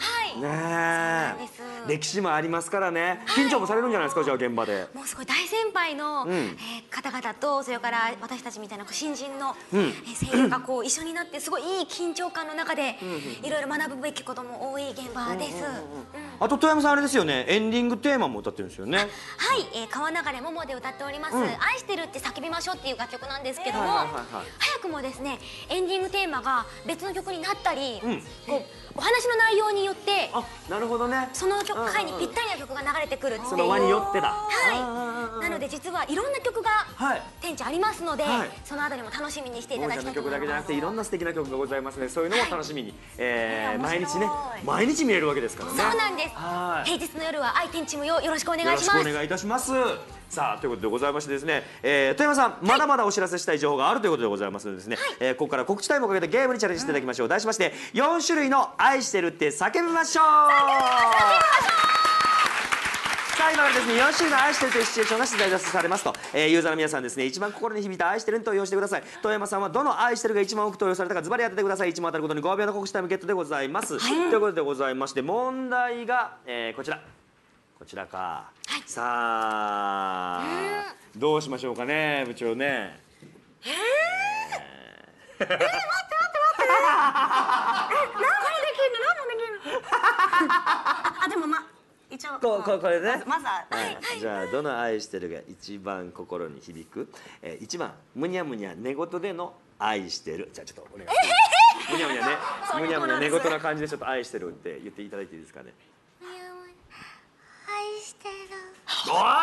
ねえ。歴史もありますからね。緊張もされるんじゃないですか、じゃあ現場で。 もうすごい大先輩の方々と、それから私たちみたいな新人の声優がこう一緒になって、すごいいい緊張感の中でいろいろ学ぶべきことも多い現場です。 あと富山さんあれですよね、エンディングテーマも歌ってるんですよね。 はい、川流れ桃で歌っております「愛してるって叫びましょう」っていう楽曲なんですけども、早くもですねエンディングテーマが別の曲になったり、こうお話の内容によってなるほどね、 その曲回にぴったりな曲が流れてくるっていう、 その輪によってだ。 はい、なので実はいろんな曲が天智ありますので、そのあたりも楽しみにしていただきたいと思います。 曲だけじゃなくていろんな素敵な曲がございますので、そういうのも楽しみに毎日ね、毎日見えるわけですからね。 そうなんです。平日の夜は愛天智無用、よろしくお願いします。 よろしくお願いいたします。さあということでございましてですね、えー、富山さん、まだまだお知らせしたい情報があるということでございますのでですね、はい、えー、ここから告知タイムをかけてゲームにチャレンジしていただきましょう。題しましてよん種類の愛してるって叫びましょう。さあ今からですね、よん種類の愛してるというシチュエーションが出題出されますと、えー、ユーザーの皆さんですね、一番心に響いた愛してるに投票してください。富山さんはどの愛してるが一番多く投票されたかズバリ当ててください。いち問当たるごとにごびょうの告知タイムゲットでございます、はい、ということでございまして、問題が、えー、こちらこちらか、はい、さあどうしましょうかね、部長ね。えー、えー、待って待って待って何もできんの何もできんのあ、でもま一応こここれね、 まずは、 はい、じゃあどの愛してるが一番心に響く、えー、いちばんむにゃむにゃ寝言での愛してる。じゃあちょっとお願いします。むにゃむにゃね、むにゃむにゃ寝言な感じでちょっと愛してるって言っていただいていいですかね。 愛してる。 おー